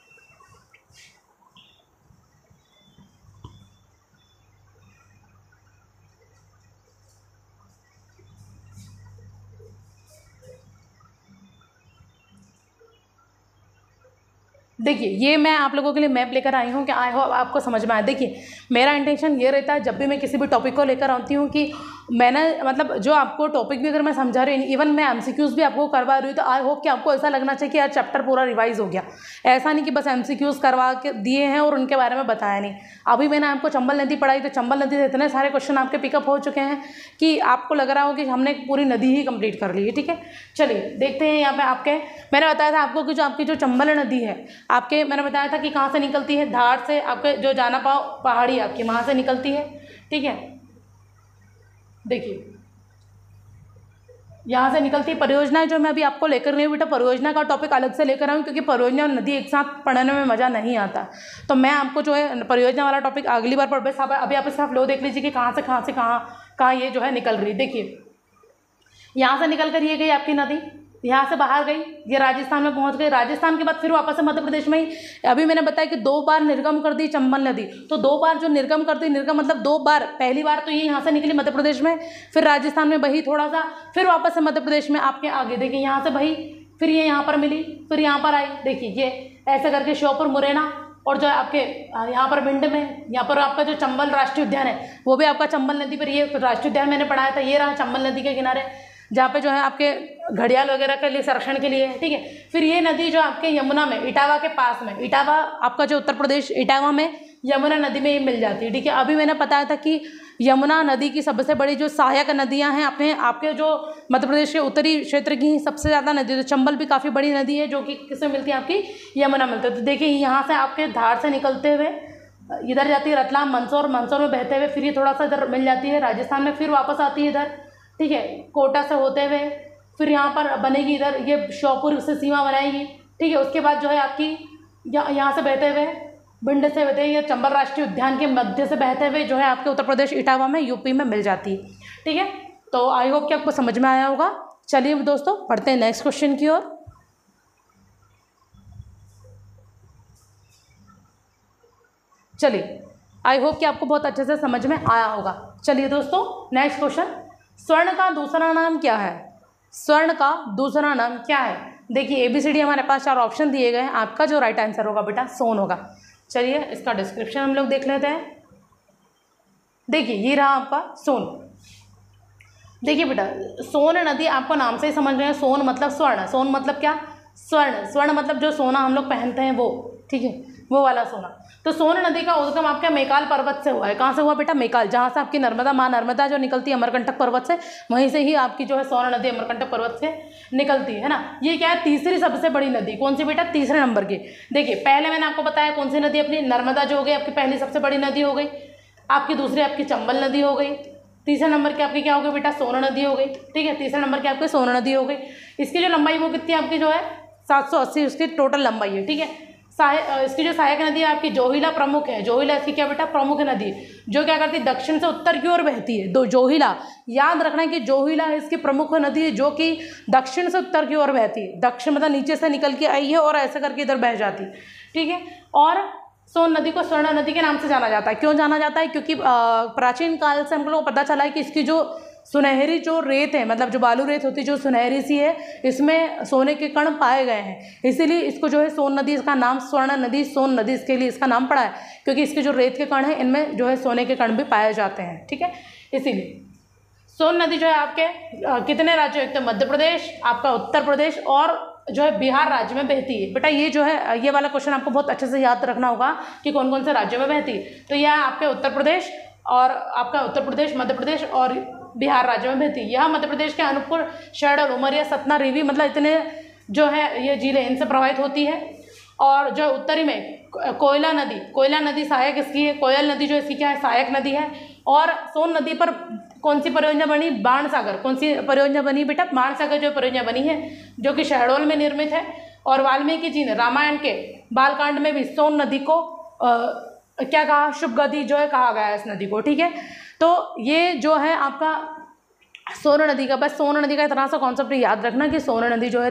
देखिए ये मैं आप लोगों के लिए मैप लेकर आई हूँ कि आई होप आपको समझ में आए। देखिए मेरा इंटेंशन ये रहता है जब भी मैं किसी भी टॉपिक को लेकर आती हूँ कि मैंने मतलब जो आपको टॉपिक भी अगर मैं समझा रही हूँ, इवन मैं एमसीक्यूज़ भी आपको करवा रही हूँ, तो आई होप कि आपको ऐसा लगना चाहिए कि यार चैप्टर पूरा रिवाइज हो गया। ऐसा नहीं कि बस एमसीक्यूज़ करवा के दिए हैं और उनके बारे में बताया नहीं। अभी मैंने आपको चंबल नदी पढ़ाई, तो चंबल नदी से इतने सारे क्वेश्चन आपके पिकअप हो चुके हैं कि आपको लग रहा हो कि हमने पूरी नदी ही कंप्लीट कर ली है। ठीक है, चलिए देखते हैं यहाँ पे आपके, मैंने बताया था आपको कि जो आपकी जो चंबल नदी है आपके, मैंने बताया था कि कहाँ से निकलती है, धार से आपके जो जाना पाओ पहाड़ी आपकी वहाँ से निकलती है। ठीक है, देखिए यहाँ से निकलती है। परियोजना जो मैं अभी आपको लेकर नहीं हूँ बेटा, परियोजना का टॉपिक अलग से लेकर आऊँ क्योंकि परियोजना और नदी एक साथ पढ़ने में मज़ा नहीं आता। तो मैं आपको जो है परियोजना वाला टॉपिक अगली बार बस अभी आप इसका फ्लो देख लीजिए कि कहाँ से कहाँ ये जो है निकल रही है। देखिए यहाँ से निकल कर ये गई आपकी नदी, यहाँ से बाहर गई, ये राजस्थान में पहुँच गई। राजस्थान के बाद फिर वापस से मध्य प्रदेश में ही, अभी मैंने बताया कि 2 बार निर्गम कर दी चंबल नदी। तो 2 बार जो निर्गम करती, निर्गम मतलब 2 बार, पहली बार तो ये यहाँ से निकली मध्य प्रदेश में, फिर राजस्थान में बही थोड़ा सा, फिर वापस से मध्य प्रदेश में आपके आगे। देखिए यहाँ से बही, फिर ये यहाँ पर मिली, फिर यहाँ पर आई। देखिए ये ऐसे करके श्योपुर मुरैना और जो है आपके यहाँ पर भिंड में, यहाँ पर आपका जो चंबल राष्ट्रीय उद्यान है वो भी आपका चंबल नदी पर, ये राष्ट्रीय उद्यान मैंने पढ़ाया था, ये रहा चंबल नदी के किनारे, जहाँ पे जो है आपके घड़ियाल वगैरह के लिए संरक्षण के लिए है, ठीक है। फिर ये नदी जो आपके यमुना में, इटावा के पास में, इटावा आपका जो उत्तर प्रदेश, इटावा में यमुना नदी में ये मिल जाती है, ठीक है। अभी मैंने बताया था कि यमुना नदी की सबसे बड़ी जो सहायक नदियां हैं अपने आपके जो मध्य प्रदेश के उत्तरी क्षेत्र की सबसे ज़्यादा नदी, तो चंबल भी काफ़ी बड़ी नदी है जो कि किसमें मिलती है, आपकी यमुना मिलती है। तो देखिए यहाँ से आपके धार से निकलते हुए इधर जाती है रतलाम, मंदसौर, मंदसौर में बहते हुए फिर ये थोड़ा सा इधर मिल जाती है राजस्थान में, फिर वापस आती है इधर, ठीक है, कोटा से होते हुए फिर यहाँ पर बनेगी इधर, ये श्योपुर से सीमा बनाएगी, ठीक है। उसके बाद जो है आपकी यहाँ से बहते हुए भिंड से बहते हुए चंबल राष्ट्रीय उद्यान के मध्य से बहते हुए जो है आपके उत्तर प्रदेश इटावा में, यूपी में मिल जाती है, ठीक है। तो आई होप कि आपको समझ में आया होगा। चलिए दोस्तों पढ़ते हैं नेक्स्ट क्वेश्चन की ओर। चलिए आई होप कि आपको बहुत अच्छे से समझ में आया होगा। चलिए दोस्तों नेक्स्ट क्वेश्चन, स्वर्ण का दूसरा नाम क्या है? स्वर्ण का दूसरा नाम क्या है? देखिए ABCD हमारे पास 4 ऑप्शन दिए गए हैं, आपका जो राइट आंसर होगा बेटा सोन होगा। चलिए इसका डिस्क्रिप्शन हम लोग देख लेते हैं। देखिए ये रहा आपका सोन। देखिए बेटा सोन नदी आपको नाम से ही समझ रहे हैं, सोन मतलब स्वर्ण, सोन मतलब क्या? स्वर्ण, स्वर्ण मतलब जो सोना हम लोग पहनते हैं वो, ठीक है, वो वाला सोना। तो सोन नदी का उद्गम आपका मेकाल पर्वत से हुआ है। कहाँ से हुआ बेटा? मेकाल, जहाँ से आपकी नर्मदा, माँ नर्मदा जो निकलती है अमरकंटक पर्वत से, वहीं से ही आपकी जो है सोन नदी अमरकंटक पर्वत से निकलती है ना। ये क्या है? तीसरी सबसे बड़ी नदी। कौन सी बेटा? तीसरे नंबर की। देखिए पहले मैंने आपको बताया कौन सी नदी, अपनी नर्मदा जो हो गई आपकी पहली सबसे बड़ी नदी हो गई, आपकी दूसरी आपकी चंबल नदी हो गई, तीसरे नंबर की आपकी क्या हो गई बेटा? सोन नदी हो गई, ठीक है, तीसरे नंबर की आपकी सोन नदी हो गई। इसकी जो लंबाई वो कितनी आपकी जो है 780 उसकी टोटल लंबाई है, ठीक है। इसकी जो सहायक नदी है आपकी जोहिला प्रमुख है। जोहिला इसकी क्या बेटा? प्रमुख नदी, जो क्या करती है दक्षिण से उत्तर की ओर बहती है। जोहिला, याद रखना कि जोहिला इसकी प्रमुख नदी है जो कि दक्षिण से उत्तर की ओर बहती है। दक्षिण मतलब नीचे से निकल के आई है और ऐसे करके इधर बह जाती है, ठीक है। और सोन नदी को स्वर्ण नदी के नाम से जाना जाता है। क्यों जाना जाता है? क्योंकि प्राचीन काल से हम लोग को पता चला है कि इसकी जो सुनहरी जो रेत है, मतलब जो बालू रेत होती है जो सुनहरी सी है, इसमें सोने के कण पाए गए हैं, इसीलिए इसको जो है सोन नदी, इसका नाम स्वर्ण नदी, सोन नदी इसके लिए इसका नाम पड़ा है, क्योंकि इसके जो रेत के कण हैं इनमें जो है सोने के कण भी पाए जाते हैं, ठीक है। इसीलिए सोन नदी जो है आपके कितने राज्यों, एक तो मध्य प्रदेश, आपका उत्तर प्रदेश और जो है बिहार राज्य में बहती है। बेटा ये जो है ये वाला क्वेश्चन आपको बहुत अच्छे से याद रखना होगा कि कौन कौन से राज्यों में बहती है। तो यह आपके उत्तर प्रदेश और आपका उत्तर प्रदेश, मध्य प्रदेश और बिहार राज्य में बहती है। यह मध्य प्रदेश के अनूपपुर, शहडोल, उमरिया, सतना, रीवी मतलब इतने जो है ये जिले इनसे प्रभावित होती है। और जो उत्तरी में कोयला नदी, कोयला नदी सहायक इसकी है। कोयल नदी जो इसकी क्या है? सहायक नदी है। और सोन नदी पर कौन सी परियोजना बनी? बाणसागर। कौन सी परियोजना बनी बेटा? बाणसागर जो परियोजना बनी है जो कि शहडोल में निर्मित है। और वाल्मीकि जी ने रामायण के बालकांड में भी सोन नदी को क्या कहा? शुभ नदी जो है कहा गया है इस नदी को, ठीक है। तो ये जो है आपका सोन नदी का, बस सोन नदी का इतना सा कॉन्सेप्ट याद रखना कि सोन नदी जो है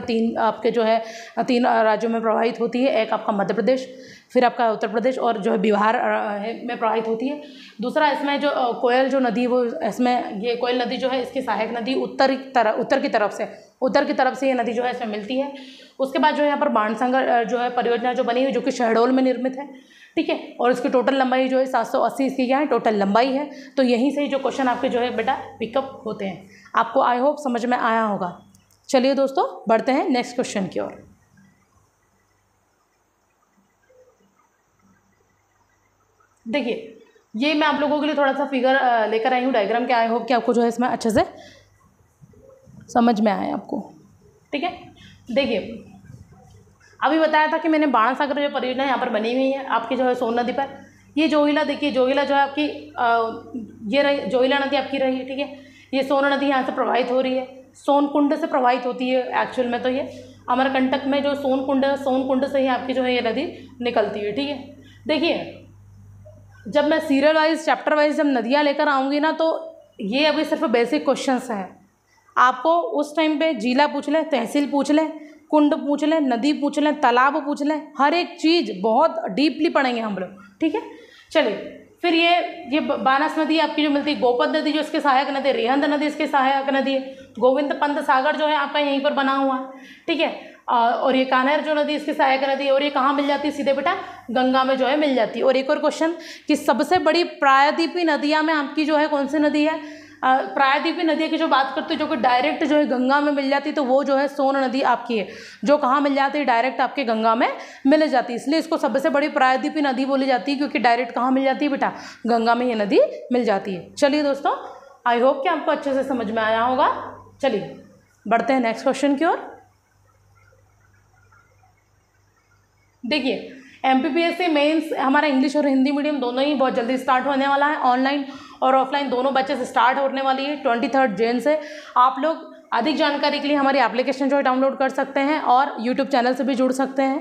तीन राज्यों में प्रवाहित होती है। एक आपका मध्य प्रदेश, फिर आपका उत्तर प्रदेश और जो है बिहार में प्रवाहित होती है। दूसरा इसमें जो कोयल जो नदी, वो इसमें ये कोयल नदी जो है इसकी सहायक नदी उत्तर की तरफ से ये नदी जो है इसमें मिलती है। उसके बाद जो है यहाँ पर बाणसागर जो है परियोजना जो बनी हुई जो कि शहडोल में निर्मित है, ठीक है। और इसकी टोटल लंबाई जो है 780 इसकी क्या है? टोटल लंबाई है। तो यहीं से ही जो क्वेश्चन आपके जो है बेटा पिकअप होते हैं। आपको आई होप समझ में आया होगा। चलिए दोस्तों बढ़ते हैं नेक्स्ट क्वेश्चन की ओर। देखिए ये मैं आप लोगों के लिए थोड़ा सा फिगर लेकर आई हूँ डायग्राम के। आई होप कि आपको जो है इसमें अच्छे से समझ में आए आपको, ठीक है। देखिए अभी बताया था कि मैंने बाणसागर जो परियोजना यहाँ पर बनी हुई है आपकी जो है सोन नदी पर। ये जोहिला, देखिए जोहिला जो है आपकी ये रही जोहिला नदी आपकी रही है, ठीक है। ये सोन नदी यहाँ से प्रवाहित हो रही है, सोनकुंड से प्रवाहित होती है एक्चुअल में। तो ये अमरकंटक में जो सोनकुंड है, सोनकुंड से ही आपकी जो है ये नदी निकलती है, ठीक है। देखिए जब मैं सीरियल वाइज, चैप्टर वाइज जब नदियाँ लेकर आऊँगी ना, तो ये अभी सिर्फ बेसिक क्वेश्चंस हैं। आपको उस टाइम पे जिला पूछ लें, तहसील पूछ लें, कुंड पूछ लें, नदी पूछ लें, तालाब पूछ लें, हर एक चीज़ बहुत डीपली पढ़ेंगे हम लोग, ठीक है। चलिए फिर ये बानस नदी आपकी जो मिलती है, गोपद नदी जो इसके सहायक नदी, रेहंद नदी इसके सहायक नदी है, गोविंद पंत सागर जो है आपका यहीं पर बना हुआ है, ठीक है। और ये कान्हर जो नदी इसकी सहायक नदी है, और ये कहाँ मिल जाती है सीधे बेटा, गंगा में जो है मिल जाती है। और एक और क्वेश्चन कि सबसे बड़ी प्रायद्वीपीय नदियाँ में आपकी जो है कौन सी नदी है, प्रायद्वीपीय नदी की जो बात करते हैं जो कि डायरेक्ट जो है गंगा में मिल जाती है, तो वो जो है सोन नदी आपकी है, जो कहाँ मिल जाती है, डायरेक्ट आपके गंगा में मिल जाती है। इसलिए इसको सबसे बड़ी प्रायद्वीपीय नदी बोली जाती है, क्योंकि डायरेक्ट कहाँ मिल जाती है बेटा, गंगा में ये नदी मिल जाती है। चलिए दोस्तों, आई होप कि आपको अच्छे से समझ में आया होगा। चलिए बढ़ते हैं नेक्स्ट क्वेश्चन की ओर। देखिए MPPSC मेंस हमारा इंग्लिश और हिंदी मीडियम दोनों ही बहुत जल्दी स्टार्ट होने वाला है। ऑनलाइन और ऑफलाइन दोनों बैचेस स्टार्ट होने वाली है 23 जून से। आप लोग अधिक जानकारी के लिए हमारी एप्लीकेशन जो है डाउनलोड कर सकते हैं और यूट्यूब चैनल से भी जुड़ सकते हैं।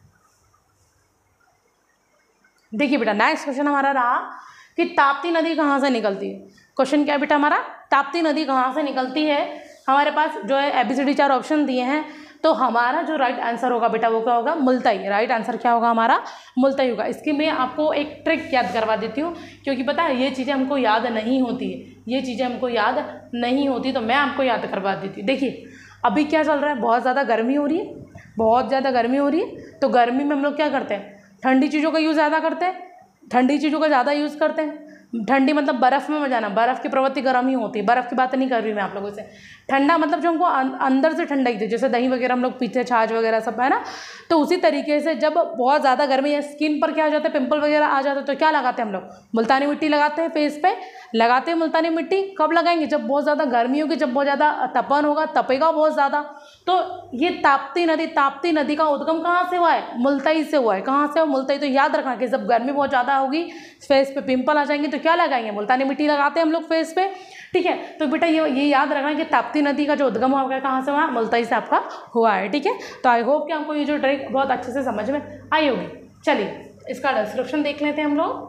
देखिए बेटा नेक्स्ट क्वेश्चन हमारा रहा कि ताप्ती नदी कहाँ से निकलती है। क्वेश्चन क्या है बेटा हमारा, ताप्ती नदी कहाँ से निकलती है। हमारे पास जो है ABCD 4 ऑप्शन दिए हैं, तो हमारा जो राइट आंसर होगा बेटा वो क्या होगा, मुल्ताई। राइट आंसर क्या होगा हमारा, मुल्ताई होगा। इसकी मैं आपको एक ट्रिक याद करवा देती हूँ, क्योंकि पता है ये चीज़ें हमको याद नहीं होती है, ये चीज़ें हमको याद नहीं होती, तो मैं आपको याद करवा देती हूँ। देखिए अभी क्या चल रहा है, बहुत ज़्यादा गर्मी हो रही है, बहुत ज़्यादा गर्मी हो रही है। तो गर्मी में हम लोग क्या करते हैं, ठंडी चीज़ों का यूज़ ज़्यादा करते हैं, ठंडी चीज़ों का ज़्यादा यूज़ करते हैं। ठंडी मतलब बर्फ़ में जाना, बर्फ़ की प्रवृत्ति गर्म ही होती है, बर्फ़ की बात नहीं कर रही मैं आप लोगों से। ठंडा मतलब जो हमको अंदर से ठंडा ही थी, जैसे दही वगैरह हम लोग पीते हैं, छाछ वगैरह सब है ना। तो उसी तरीके से जब बहुत ज़्यादा गर्मी है, स्किन पर क्या हो जाता है, पिंपल वगैरह आ जाता है, तो क्या लगाते हैं हम लोग, मुल्तानी मिट्टी लगाते हैं फेस पे, लगाते हैं मुल्तानी मिट्टी। कब लगाएंगे, जब बहुत ज़्यादा गर्मी होगी, जब बहुत ज़्यादा तपन होगा, तपेगा बहुत ज़्यादा। तो ये ताप्ती नदी का उद्गम कहाँ से हुआ है, मुल्ताई से हुआ है। कहाँ से हुआ, मुल्ताई। तो याद रखना कि जब गर्मी बहुत ज़्यादा होगी, फेस पे पिंपल आ जाएंगे, तो क्या लगाएंगे, मुल्तानी मिट्टी लगाते हैं हम लोग फेस पे। ठीक है, तो बेटा ये याद रखना कि ताप्ती नदी का जो उद्गम हुआ है कहाँ से हुआ, मुल्ताई से आपका हुआ है। ठीक है, तो आई होप कि हमको ये जो ट्रिक बहुत अच्छे से समझ में आई होगी। चलिए इसका डिस्क्रिप्शन देख लेते हैं हम लोग।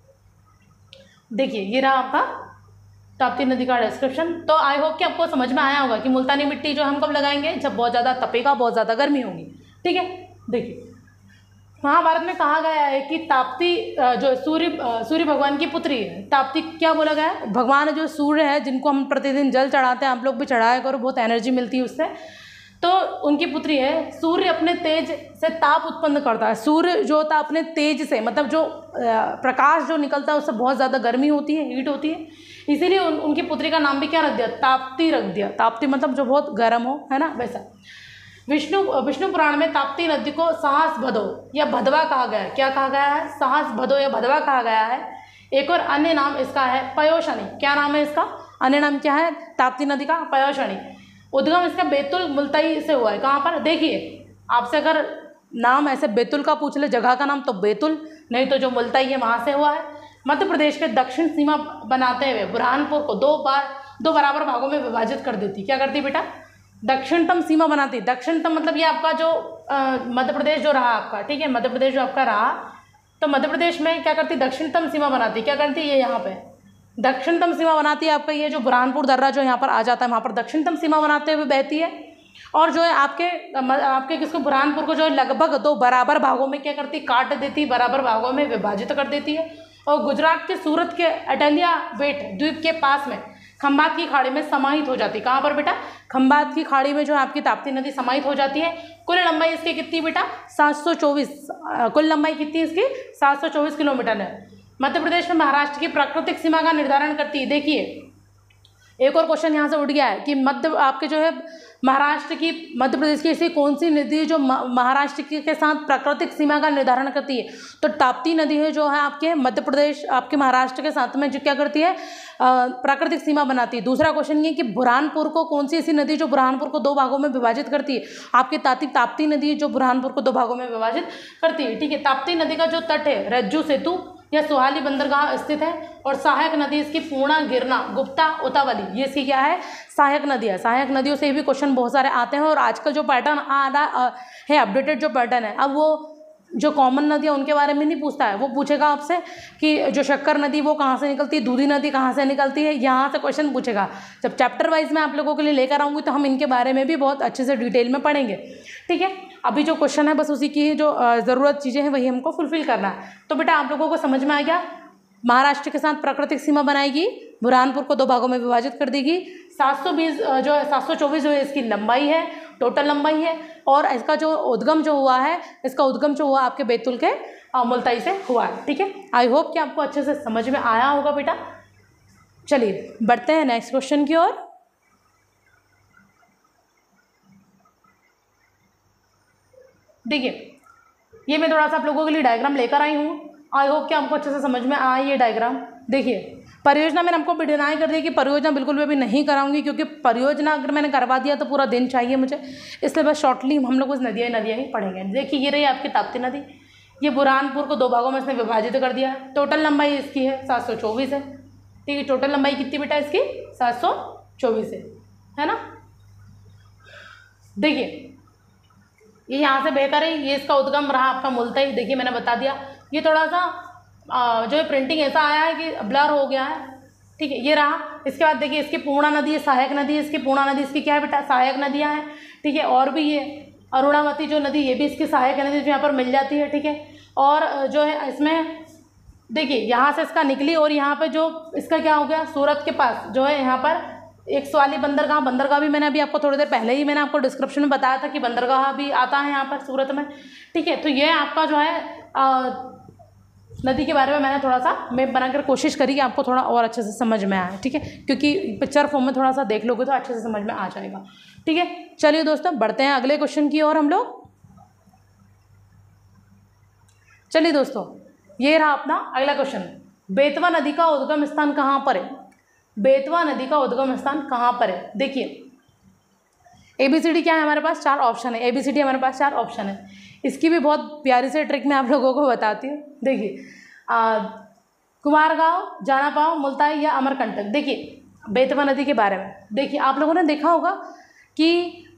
देखिए ये रहा आपका ताप्ती नदी का डिस्क्रिप्शन। तो आई होप कि आपको समझ में आया होगा कि मुल्तानी मिट्टी जो हम कब लगाएंगे, जब बहुत ज़्यादा तपेगा, बहुत ज़्यादा गर्मी होगी। ठीक है, देखिए महाभारत में कहा गया है कि ताप्ती जो सूर्य भगवान की पुत्री है। ताप्ती क्या बोला गया है, भगवान जो सूर्य है, जिनको हम प्रतिदिन जल चढ़ाते हैं, आप लोग भी चढ़ाया करो, बहुत एनर्जी मिलती है उससे। तो उनकी पुत्री है। सूर्य अपने तेज से ताप उत्पन्न करता है। सूर्य जो होता है अपने तेज से, मतलब जो प्रकाश जो निकलता है उससे बहुत ज़्यादा गर्मी होती है, हीट होती है, इसीलिए उनकी पुत्री का नाम भी क्या रख दिया, ताप्ती रख दिया। ताप्ती मतलब जो बहुत गर्म हो, है ना, वैसा। विष्णु पुराण में ताप्ती नदी को साहस भदो या भदवा कहा गया है। क्या कहा गया है, साहस भदो या भदवा कहा गया है। एक और अन्य नाम इसका है पयोशनी। क्या नाम है इसका, अन्य नाम क्या है ताप्ती नदी का, पयोशनी। उद्गम इसका बैतुल मुल्ताई से हुआ है। कहाँ पर, देखिए आपसे अगर नाम ऐसे बैतुल का पूछ ले, जगह का नाम, तो बैतुल, नहीं तो जो मुल्ताई है वहाँ से हुआ है। मध्य प्रदेश के दक्षिण सीमा बनाते हुए बुरहानपुर को दो बराबर भागों में विभाजित कर देती। क्या करती बेटा, दक्षिणतम सीमा बनाती। दक्षिणतम मतलब ये आपका जो मध्य प्रदेश जो रहा आपका, ठीक है, मध्य प्रदेश जो आपका रहा, तो मध्य प्रदेश में क्या करती, दक्षिणतम सीमा बनाती। क्या करती है, ये यहाँ पे दक्षिणतम सीमा बनाती है आपका। ये जो बुरहानपुर दर्रा जो यहाँ पर आ जाता है, वहाँ पर दक्षिणतम सीमा बनाते हुए बहती है। और जो है आपके किसको, बुरहानपुर को जो है लगभग 2 बराबर भागों में क्या करती, काट देती, बराबर भागों में विभाजित कर देती है। और गुजरात के सूरत के अटलिया बेट द्वीप के पास में खंबात की खाड़ी में समाहित हो जाती। कहाँ पर बेटा, खंबात की खाड़ी में जो है आपकी ताप्ती नदी समाहित हो जाती है। कुल लंबाई इसकी कितनी बेटा, 724। कुल लंबाई कितनी इसकी, 724 किलोमीटर है। मध्य प्रदेश में महाराष्ट्र की प्राकृतिक सीमा का निर्धारण करती है। देखिए एक और क्वेश्चन यहाँ से उठ गया है कि आपके जो है महाराष्ट्र की, मध्य प्रदेश की ऐसी कौन सी नदी जो महाराष्ट्र के साथ प्राकृतिक सीमा का निर्धारण करती है, तो ताप्ती नदी है जो है आपके मध्य प्रदेश, आपके महाराष्ट्र के साथ में जो क्या करती है, प्राकृतिक सीमा बनाती है। दूसरा क्वेश्चन ये कि बुरहानपुर को कौन सी ऐसी नदी जो बुरहानपुर को 2 भागों में विभाजित करती है, आपकी ताप्ती नदी जो बुरहानपुर को 2 भागों में विभाजित करती है। ठीक है, ताप्ती नदी का जो तट है रज्जू सेतु या सुहाली बंदरगाह स्थित है। और सहायक नदी इसकी पूर्णा, गिरना, गुप्ता, उतावली, ये इसकी क्या है, सहायक नदी है। सहायक नदियों से भी क्वेश्चन बहुत सारे आते हैं। और आजकल जो पैटर्न आ रहा है, अपडेटेड जो पैटर्न है, अब वो जो कॉमन नदी है उनके बारे में नहीं पूछता है, वो पूछेगा आपसे कि जो शक्कर नदी वो कहाँ से निकलती है, दूधी नदी कहाँ से निकलती है, यहाँ से क्वेश्चन पूछेगा। जब चैप्टर वाइज मैं आप लोगों के लिए लेकर आऊँगी तो हम इनके बारे में भी बहुत अच्छे से डिटेल में पढ़ेंगे। ठीक है, अभी जो क्वेश्चन है बस उसी की जो ज़रूरत चीज़ें हैं वही हमको फुलफिल करना है। तो बेटा आप लोगों को समझ में आ गया, महाराष्ट्र के साथ प्राकृतिक सीमा बनाएगी, बुरहानपुर को 2 भागों में विभाजित कर देगी, 724 जो है इसकी लंबाई है। टोटल लंबाई है, और इसका जो उद्गम जो हुआ है, इसका उद्गम जो हुआ आपके बैतूल के मुल्ताई से हुआ है। ठीक है, आई होप कि आपको अच्छे से समझ में आया होगा बेटा। चलिए बढ़ते हैं नेक्स्ट क्वेश्चन की ओर। देखिए, ये मैं थोड़ा सा आप लोगों के लिए डायग्राम लेकर आई हूँ, आई होप कि आपको अच्छे से समझ में आए ये डायग्राम। देखिए, परियोजना मैंने आपको डिनाई कर दी कि परियोजना बिल्कुल भी अभी नहीं कराऊंगी, क्योंकि परियोजना अगर मैंने करवा दिया तो पूरा दिन चाहिए मुझे, इसलिए बस शॉर्टली हम लोग उस नदियाँ ही पढ़ेंगे। देखिए, ये रही आपकी ताप्ती नदी, ये बुरहानपुर को 2 भागों में इसने विभाजित कर दिया है। टोटल लंबाई इसकी है 724 है। ठीक है, टोटल लंबाई कितनी बेटा इसकी? 724 है ना। देखिए, ये यहाँ से बहकर है, ये इसका उद्गम रहा आपका मुल्ताई। देखिए, मैंने बता दिया, ये थोड़ा सा जो है प्रिंटिंग ऐसा आया है कि ब्लर हो गया है। ठीक है, ये रहा। इसके बाद देखिए, इसकी पूर्णा नदी है, सहायक नदी है इसकी। पूर्णा नदी इसकी क्या है बेटा? सहायक नदियाँ हैं। ठीक है, और भी ये अरुणावती जो नदी, ये भी इसकी सहायक नदी जो यहाँ पर मिल जाती है। ठीक है, और जो है इसमें देखिए, यहाँ से इसका निकली, और यहाँ पे जो इसका क्या हो गया, सूरत के पास जो है यहाँ पर एक सवाली बंदरगाह भी मैंने अभी आपको थोड़ी देर पहले ही मैंने आपको डिस्क्रिप्शन में बताया था कि बंदरगाह भी आता है यहाँ पर सूरत में। ठीक है, तो ये आपका जो है नदी के बारे में मैंने थोड़ा सा मैप बनाकर कोशिश करी कि आपको थोड़ा और अच्छे से समझ में आए। ठीक है, क्योंकि पिक्चर फॉर्म में थोड़ा सा देख लोगे तो अच्छे से समझ में आ जाएगा। ठीक है, चलिए दोस्तों बढ़ते हैं अगले क्वेश्चन की ओर हम लोग। चलिए दोस्तों, ये रहा अपना अगला क्वेश्चन। बेतवा नदी का उद्गम स्थान कहाँ पर है? बेतवा नदी का उद्गम स्थान कहाँ पर है? देखिए, ABCD क्या है हमारे पास? 4 ऑप्शन है। ABCD हमारे पास 4 ऑप्शन है। इसकी भी बहुत प्यारी से ट्रिक मैं आप लोगों को बताती हूँ। देखिए, कुमारगांव, जानापाव, मुल्ताई या अमरकंटक। देखिए, बेतवा नदी के बारे में देखिए, आप लोगों ने देखा होगा कि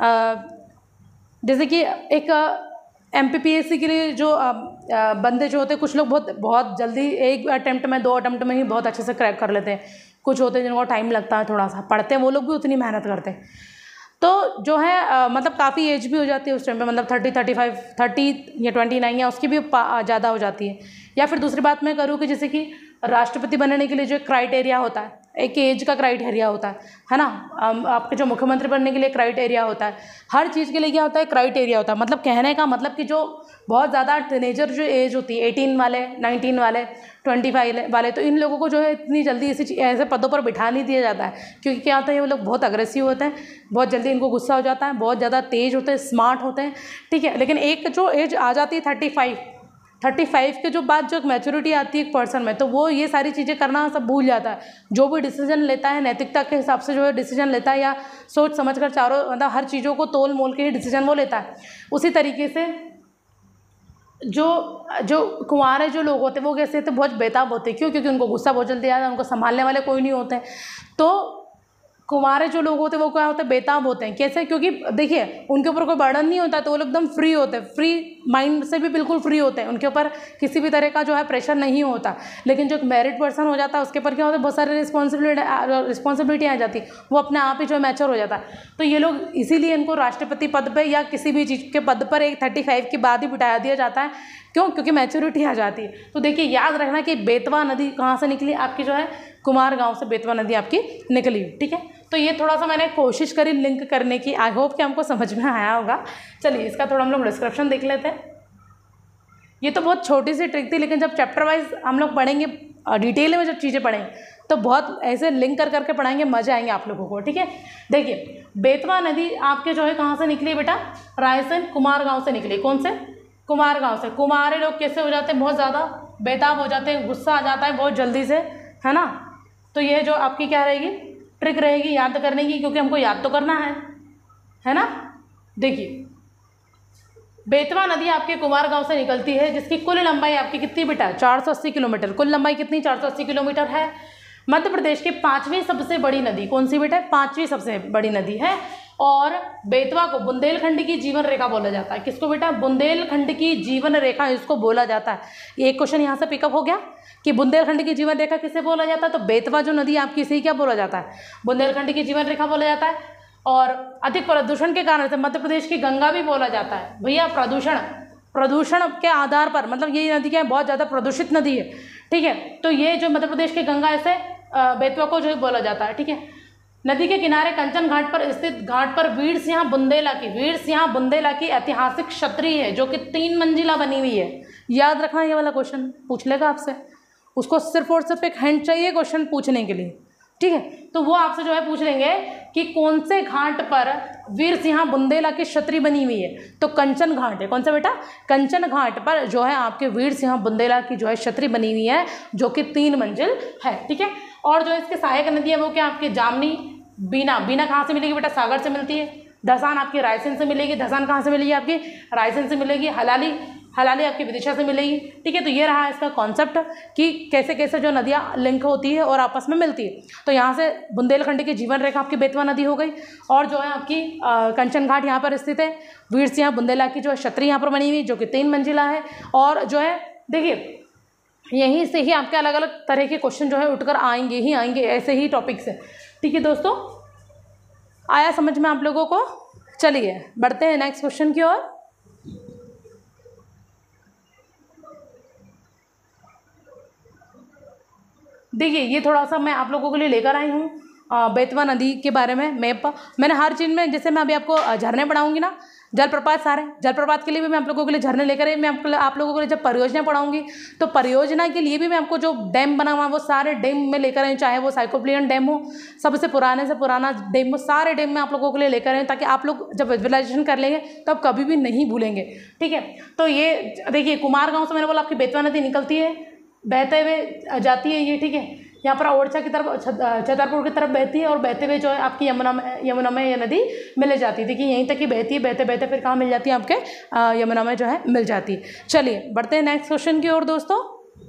जैसे कि एक MPPSC के लिए जो बंदे जो होते हैं, कुछ लोग बहुत जल्दी एक अटैम्प्ट में 2 अटैम्प्ट में ही बहुत अच्छे से क्रैक कर लेते हैं। कुछ होते हैं जिनको टाइम लगता है, थोड़ा सा पढ़ते हैं, वो लोग भी उतनी मेहनत करते हैं। तो जो है मतलब काफ़ी एज भी हो जाती है उस टाइम पे, मतलब 30 या 29 या उसकी भी ज़्यादा हो जाती है। या फिर दूसरी बात मैं करूँ कि जैसे कि राष्ट्रपति बनने के लिए जो क्राइटेरिया होता है, एक एज का क्राइटेरिया होता है ना। आपके जो मुख्यमंत्री बनने के लिए क्राइटेरिया होता है, हर चीज़ के लिए क्या होता है? क्राइटेरिया होता है। मतलब कहने का मतलब कि जो बहुत ज़्यादा टीनेजर जो एज होती है, 18 वाले, 19 वाले, 25 वाले, तो इन लोगों को जो है इतनी जल्दी ऐसे पदों पर बिठा नहीं दिया जाता है। क्योंकि क्या होता है, वो लोग बहुत अग्रेसिव होते हैं, बहुत जल्दी इनको गुस्सा हो जाता है, बहुत ज़्यादा तेज होते हैं, स्मार्ट होते हैं। ठीक है, लेकिन एक जो एज आ जाती है 35 के जो बाद जो मैच्योरिटी आती है एक पर्सन में, तो वो ये सारी चीज़ें करना सब भूल जाता है। जो भी डिसीजन लेता है नैतिकता के हिसाब से जो है डिसीजन लेता है, या सोच समझ कर चारों मतलब हर चीज़ों को तोल मोल के ही डिसीजन वो लेता है। उसी तरीके से जो कुंवारे जो लोग होते हैं वो कैसे होते हैं? बहुत बेताब होते हैं। क्यों? क्योंकि उनको गुस्सा बहुत जल्दी आता है, उनको संभालने वाले कोई नहीं होते हैं। तो कुंवारे जो लोग होते हैं वो क्या होते हैं? बेताब होते हैं। कैसे? क्योंकि देखिए, उनके ऊपर कोई बर्डन नहीं होता, तो वो लोग एकदम फ्री होते हैं, फ्री माइंड से भी बिल्कुल फ्री होते हैं, उनके ऊपर किसी भी तरह का जो है प्रेशर नहीं होता। लेकिन जो एक मैरिड पर्सन हो जाता है उसके ऊपर क्या होता है? बहुत सारी रिस्पॉन्सिबिलिटी आ जाती है, वो अपने आप ही जो है मैच्योर हो जाता है। तो ये लोग इसीलिए इनको राष्ट्रपति पद पर या किसी भी चीज़ के पद पर एक 35 के बाद ही बिठा दिया जाता है। क्यों? क्योंकि मैच्योरिटी आ जाती है। तो देखिए, याद रखना कि बेतवा नदी कहाँ से निकली? आपकी जो है कुमारगांव से बेतवा नदी आपकी निकली। ठीक है, तो ये थोड़ा सा मैंने कोशिश करी लिंक करने की। आई होप कि हमको समझ में आया होगा। चलिए, इसका थोड़ा हम लोग डिस्क्रिप्शन देख लेते हैं। ये तो बहुत छोटी सी ट्रिक थी, लेकिन जब चैप्टर वाइज हम लोग पढ़ेंगे, डिटेल में जब चीज़ें पढ़ेंगे, तो बहुत ऐसे लिंक करके पढ़ाएंगे, मज़ा आएंगे आप लोगों को। ठीक है, देखिए, बेतवा नदी आपके जो है कहाँ से निकली बेटा? रायसेन कुमारगांव से निकली। कौन से? कुमारगांव से। कुमारे लोग कैसे हो जाते हैं? बहुत ज़्यादा बेताब हो जाते हैं, गुस्सा आ जाता है बहुत जल्दी से, है ना। तो ये जो आपकी क्या रहेगी? ट्रिक रहेगी याद करने की, क्योंकि हमको याद तो करना है ना। देखिए, बेतवा नदी आपके कुमारगांव से निकलती है, जिसकी कुल लंबाई आपकी कितनी बेटा? 480 किलोमीटर। कुल लंबाई कितनी? 480 किलोमीटर है। मध्य प्रदेश की 5वीं सबसे बड़ी नदी कौन सी बेटा? 5वीं सबसे बड़ी नदी है। और बेतवा को बुंदेलखंड की जीवन रेखा बोला जाता है। किसको बेटा? बुंदेलखंड की जीवन रेखा इसको बोला जाता है। एक क्वेश्चन यहाँ से पिकअप हो गया कि बुंदेलखंड की जीवन रेखा किसे बोला जाता है? तो बेतवा जो नदी आपकी इसे क्या बोला जाता है? बुंदेलखंड की जीवन रेखा बोला जाता है। और अधिक प्रदूषण के कारण से मध्य प्रदेश की गंगा भी बोला जाता है। भैया, प्रदूषण के आधार पर, मतलब ये नदी क्या है? बहुत ज़्यादा प्रदूषित नदी है। ठीक है, तो ये जो मध्य प्रदेश की गंगा, ऐसे बेतवा को जो बोला जाता है। ठीक है, नदी के किनारे कंचन घाट पर स्थित घाट पर वीर सिंह बुंदेला की ऐतिहासिक छतरी है जो कि 3 मंजिला बनी हुई है। याद रखना, ये वाला क्वेश्चन पूछ लेगा आपसे, उसको सिर्फ और सिर्फ एक हिंट चाहिए क्वेश्चन पूछने के लिए, ठीक है। तो वो आपसे जो है पूछ लेंगे कि कौन से घाट पर वीर सिंह बुंदेला की छतरी बनी हुई है, तो कंचन घाट है। कौन सा बेटा? कंचन घाट पर जो है आपके वीर सिंह बुंदेला की जो है छतरी बनी हुई है जो कि 3 मंजिल है, ठीक है। और जो इसके सहायक नदी है वो क्या आपकी जामनी, बीना कहाँ से मिलेगी बेटा? सागर से मिलती है। धसान आपकी रायसेन से मिलेगी। धसान कहाँ से मिलेगी? आपकी रायसेन से मिलेगी। हलाली आपकी विदिशा से मिलेगी, ठीक है। तो ये रहा इसका कॉन्सेप्ट कि कैसे कैसे जो नदियाँ लिंक होती है और आपस में मिलती है। तो यहाँ से बुंदेलखंड की जीवन रेखा आपकी बेतवा नदी हो गई, और जो है आपकी कंचन घाट यहाँ पर स्थित है। वीर सिंह बुंदेला की जो है छतरी यहाँ पर बनी हुई जो कि 3 मंजिला है। और जो है देखिए यहीं से ही आपके अलग अलग तरह के क्वेश्चन जो है उठकर आएंगे ऐसे ही टॉपिक से, ठीक है दोस्तों। आया समझ में आप लोगों को? चलिए बढ़ते हैं नेक्स्ट क्वेश्चन की ओर। देखिए ये थोड़ा सा मैं आप लोगों के लिए लेकर आई हूँ बेतवा नदी के बारे में मैप। मैंने हर चीज़ में, जैसे मैं अभी आपको झरने पढ़ाऊंगी ना, जलप्रपात सारे जलप्रपात के लिए भी मैं आप लोगों के लिए झरने लेकर आई। मैं आप लोगों के लिए जब परियोजना पढ़ाऊंगी तो परियोजना के लिए भी मैं आपको जो डैम बना हुआ है वो सारे डैम में लेकर आई, चाहे वो साइक्लोपियन डैम हो, सबसे पुराने से पुराना डैम हो, सारे डैम में आप लोगों के लिए लेकर आई, ताकि आप लोग जब विजुअलाइजेशन कर लेंगे तो आप कभी भी नहीं भूलेंगे, ठीक है। तो ये देखिए कुमारगांव से मैंने बोला आपकी बेतवा नदी निकलती है, बहते हुए जाती है ये, ठीक है। यहाँ पर ओरछा की तरफ छतरपुर की तरफ बहती है और बहते हुए जो है आपकी यमुना में ये नदी मिल जाती है। देखिए यहीं तक ही बहती है, बहते बहते फिर कहाँ मिल जाती है? आपके यमुना में जो है मिल जाती है। चलिए बढ़ते हैं नेक्स्ट क्वेश्चन की ओर दोस्तों।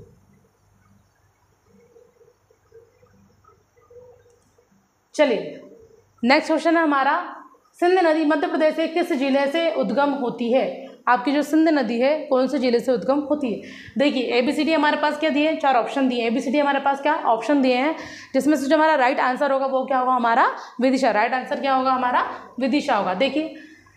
चलिए नेक्स्ट क्वेश्चन है हमारा, सिंध नदी मध्य प्रदेश के किस जिले से उद्गम होती है? आपकी जो सिंध नदी है कौन से जिले से उद्गम होती है? देखिए ABCD हमारे पास क्या दिए हैं? 4 ऑप्शन दिए हैं। ABCD हमारे पास क्या ऑप्शन दिए हैं, जिसमें से जो हमारा राइट आंसर होगा वो क्या होगा? हमारा विदिशा। राइट आंसर क्या होगा? हमारा विदिशा होगा। देखिए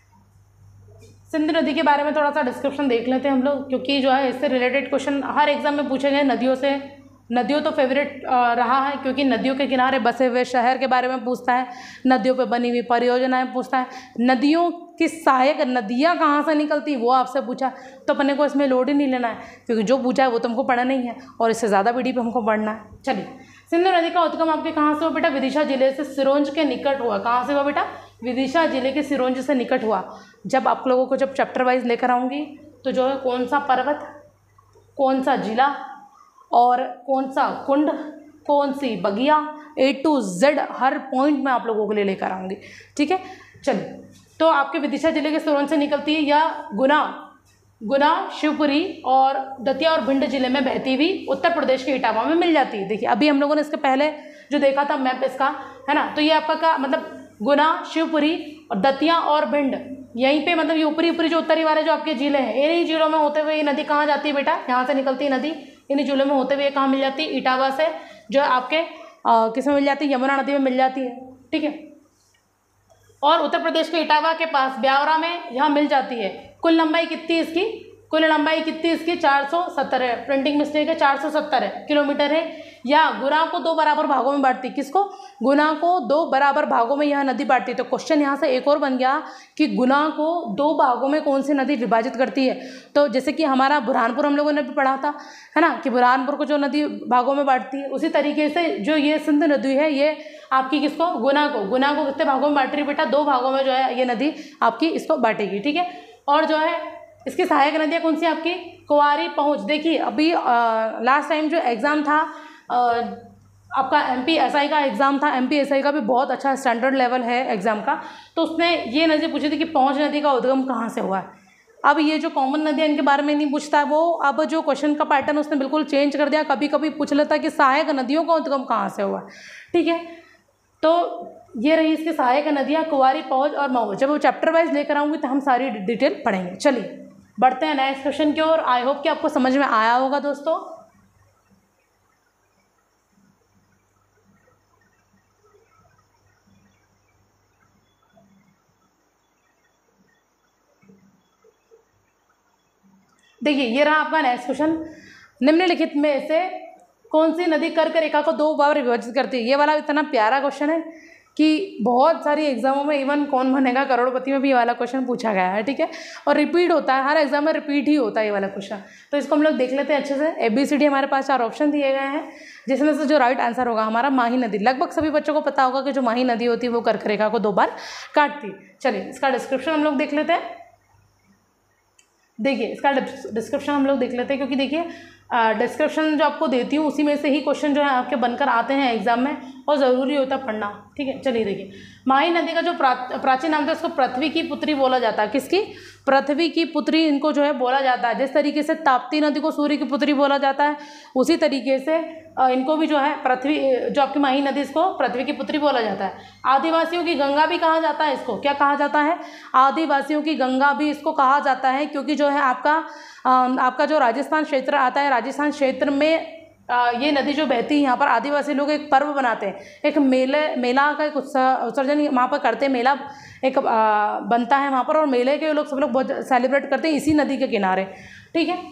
सिंध नदी के बारे में थोड़ा सा डिस्क्रिप्शन देख लेते हैं हम लोग, क्योंकि जो है इससे रिलेटेड क्वेश्चन हर एग्जाम में पूछे गए नदियों से। नदियों तो फेवरेट रहा है, क्योंकि नदियों के किनारे बसे हुए शहर के बारे में पूछता है, नदियों पे बनी हुई परियोजनाएं पूछता है, नदियों की सहायक नदियाँ कहाँ से निकलती वो आपसे पूछा। तो अपने को इसमें लोड ही नहीं लेना है, क्योंकि जो पूछा है वो तुमको पढ़ना नहीं है और इससे ज़्यादा पीढ़ी पे हमको पढ़ना है। चलिए सिंधु नदी का उद्गम आपके कहाँ से हुआ बेटा? विदिशा जिले से सिरोंज के निकट हुआ। कहाँ से हुआ बेटा? विदिशा जिले के सिरोंज से निकट हुआ। जब आप लोगों को जब चैप्टर वाइज लेकर आऊँगी तो जो है कौन सा पर्वत, कौन सा जिला और कौन सा कुंड, कौन सी बगिया, A to Z हर पॉइंट में आप लोगों के लिए लेकर आऊँगी, ठीक है। चलिए तो आपके विदिशा जिले के सिरोंज से निकलती है, या गुना शिवपुरी और दतिया और भिंड जिले में बहती हुई उत्तर प्रदेश के इटावा में मिल जाती है। देखिए अभी हम लोगों ने इसके पहले जो देखा था मैप इसका, है ना, तो ये आपका का मतलब गुना, शिवपुरी और दतिया और भिंड, यहीं पे मतलब ये ऊपरी जो उत्तरी वाले जो आपके जिले हैं, इन्हीं जिलों में होते हुए ये नदी कहाँ जाती है बेटा? यहाँ से निकलती है नदी, इन्हीं जिलों में होते हुए कहाँ मिल जाती है? इटावा से जो आपके किस में मिल जाती है? यमुना नदी में मिल जाती है, ठीक है। और उत्तर प्रदेश के इटावा के पास ब्यावरा में यहाँ मिल जाती है। कुल लंबाई कितनी इसकी? कुल लंबाई कितनी इसकी? 470 है। प्रिंटिंग मिस्टेक है, 470 किलोमीटर है। या गुना को 2 बराबर भागों में बांटती। किसको? गुना को 2 बराबर भागों में यह नदी बांटती है। तो क्वेश्चन यहाँ से एक और बन गया कि गुना को 2 भागों में कौन सी नदी विभाजित करती है? तो जैसे कि हमारा बुरहानपुर हम लोगों ने भी पढ़ा था, है ना, कि बुरहानपुर को जो नदी भागों में बांटती है, उसी तरीके से जो ये सिंध नदी है ये आपकी किसको? गुना को कितने भागों में बांट रही है बेटा? 2 भागों में जो है ये नदी आपकी इसको बांटेगी, ठीक है। और जो है इसकी सहायक नदियाँ कौन सी आपकी? कुंवारी पहुँच। देखिए अभी लास्ट टाइम जो एग्ज़ाम था आपका MPSI का एग्ज़ाम था, MPSI का भी बहुत अच्छा स्टैंडर्ड लेवल है एग्ज़ाम का, तो उसने ये नदी पूछी थी कि पहुँच नदी का उद्गम कहाँ से हुआ है। अब ये जो कॉमन नदियाँ इनके बारे में नहीं पूछता है वो, अब जो क्वेश्चन का पैटर्न उसने बिल्कुल चेंज कर दिया। कभी कभी पूछ लेता है कि सहायक नदियों का उद्गम कहाँ से हुआ है, ठीक है। तो ये रही इसकी सहायक नदियाँ कुंवारी, पहुँच और महुआ। जब वो चैप्टर वाइज लेकर आऊँगी तो हम सारी डिटेल पढ़ेंगे। चलिए बढ़ते हैं नेक्स्ट क्वेश्चन की ओर। आई होप कि आपको समझ में आया होगा दोस्तों। देखिए ये रहा आपका नेक्स्ट क्वेश्चन। निम्नलिखित में से कौन सी नदी कर्क रेखा को 2 बार विभाजित करती है? ये वाला इतना प्यारा क्वेश्चन है कि बहुत सारी एग्जामों में इवन कौन बनेगा करोड़पति में भी ये वाला क्वेश्चन पूछा गया है, ठीक है, और रिपीट होता है, हर एग्जाम में रिपीट ही होता है ये वाला क्वेश्चन। तो इसको हम लोग देख लेते हैं अच्छे से। ABCD हमारे पास 4 ऑप्शन दिए गए हैं, जिसमें से जो राइट आंसर होगा हमारा माही नदी। लगभग सभी बच्चों को पता होगा कि जो माही नदी होती है वो कर्क रेखा को 2 बार काटती है। चलिए इसका डिस्क्रिप्शन हम लोग देख लेते हैं। देखिए इसका डिस्क्रिप्शन हम लोग देख लेते हैं, क्योंकि देखिए डिस्क्रिप्शन जो आपको देती हूँ उसी में से ही क्वेश्चन जो है आपके बनकर आते हैं एग्जाम में, और ज़रूरी होता है पढ़ना, ठीक है। चलिए देखिए, माही नदी का जो प्राचीन नाम था उसको पृथ्वी की पुत्री बोला जाता है। किसकी? पृथ्वी की पुत्री इनको जो है बोला जाता है। जिस तरीके से ताप्ती नदी को सूर्य की पुत्री बोला जाता है, उसी तरीके से इनको भी जो है पृथ्वी, जो आपकी माही नदी, इसको पृथ्वी की पुत्री बोला जाता है। आदिवासियों की गंगा भी कहा जाता है इसको। क्या कहा जाता है? आदिवासियों की गंगा भी इसको कहा जाता है, क्योंकि जो है आपका जो राजस्थान क्षेत्र आता है, राजस्थान क्षेत्र में ये नदी जो बहती है, यहाँ पर आदिवासी लोग एक पर्व बनाते हैं, एक मेला का एक उत्सर्जन वहाँ पर करते हैं, मेला एक बनता है वहाँ पर, और मेले के लोग सब लोग बहुत सेलिब्रेट करते हैं इसी नदी के किनारे, ठीक है।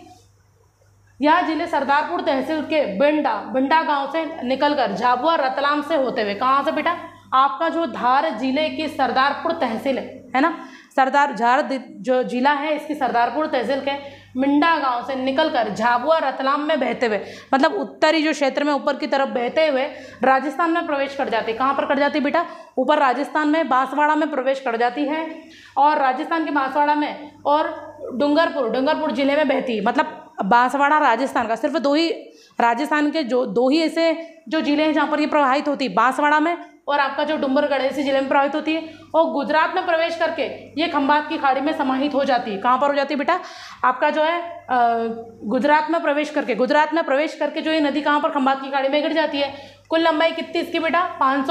यह जिले सरदारपुर तहसील के बिंडा गांव से निकलकर झाबुआ रतलाम से होते हुए, कहाँ से बेटा? आपका जो धार जिले की सरदारपुर तहसील है ना, झार जो जिला है इसकी सरदारपुर तहसील के मिंडा गांव से निकलकर झाबुआ रतलाम में बहते हुए, मतलब उत्तरी जो क्षेत्र में ऊपर की तरफ बहते हुए राजस्थान में प्रवेश कर जाती है। कहाँ पर कर जाती है बेटा? ऊपर राजस्थान में बांसवाड़ा में प्रवेश कर जाती है, और राजस्थान के बांसवाड़ा में और डूंगरपुर जिले में बहती है। मतलब बांसवाड़ा राजस्थान का सिर्फ 2 ही, राजस्थान के जो 2 ही ऐसे जो जिले हैं जहाँ पर ये प्रवाहित होती है, बांसवाड़ा में और आपका जो डूंगरगढ़ इसी जिले में प्रभावित होती है, और गुजरात में प्रवेश करके ये खंबात की खाड़ी में समाहित हो जाती है। कहाँ पर हो जाती है बेटा? आपका जो है गुजरात में प्रवेश करके जो ये नदी कहाँ पर खंबात की खाड़ी में गिर जाती है। कुल लंबाई कितनी इसकी बेटा?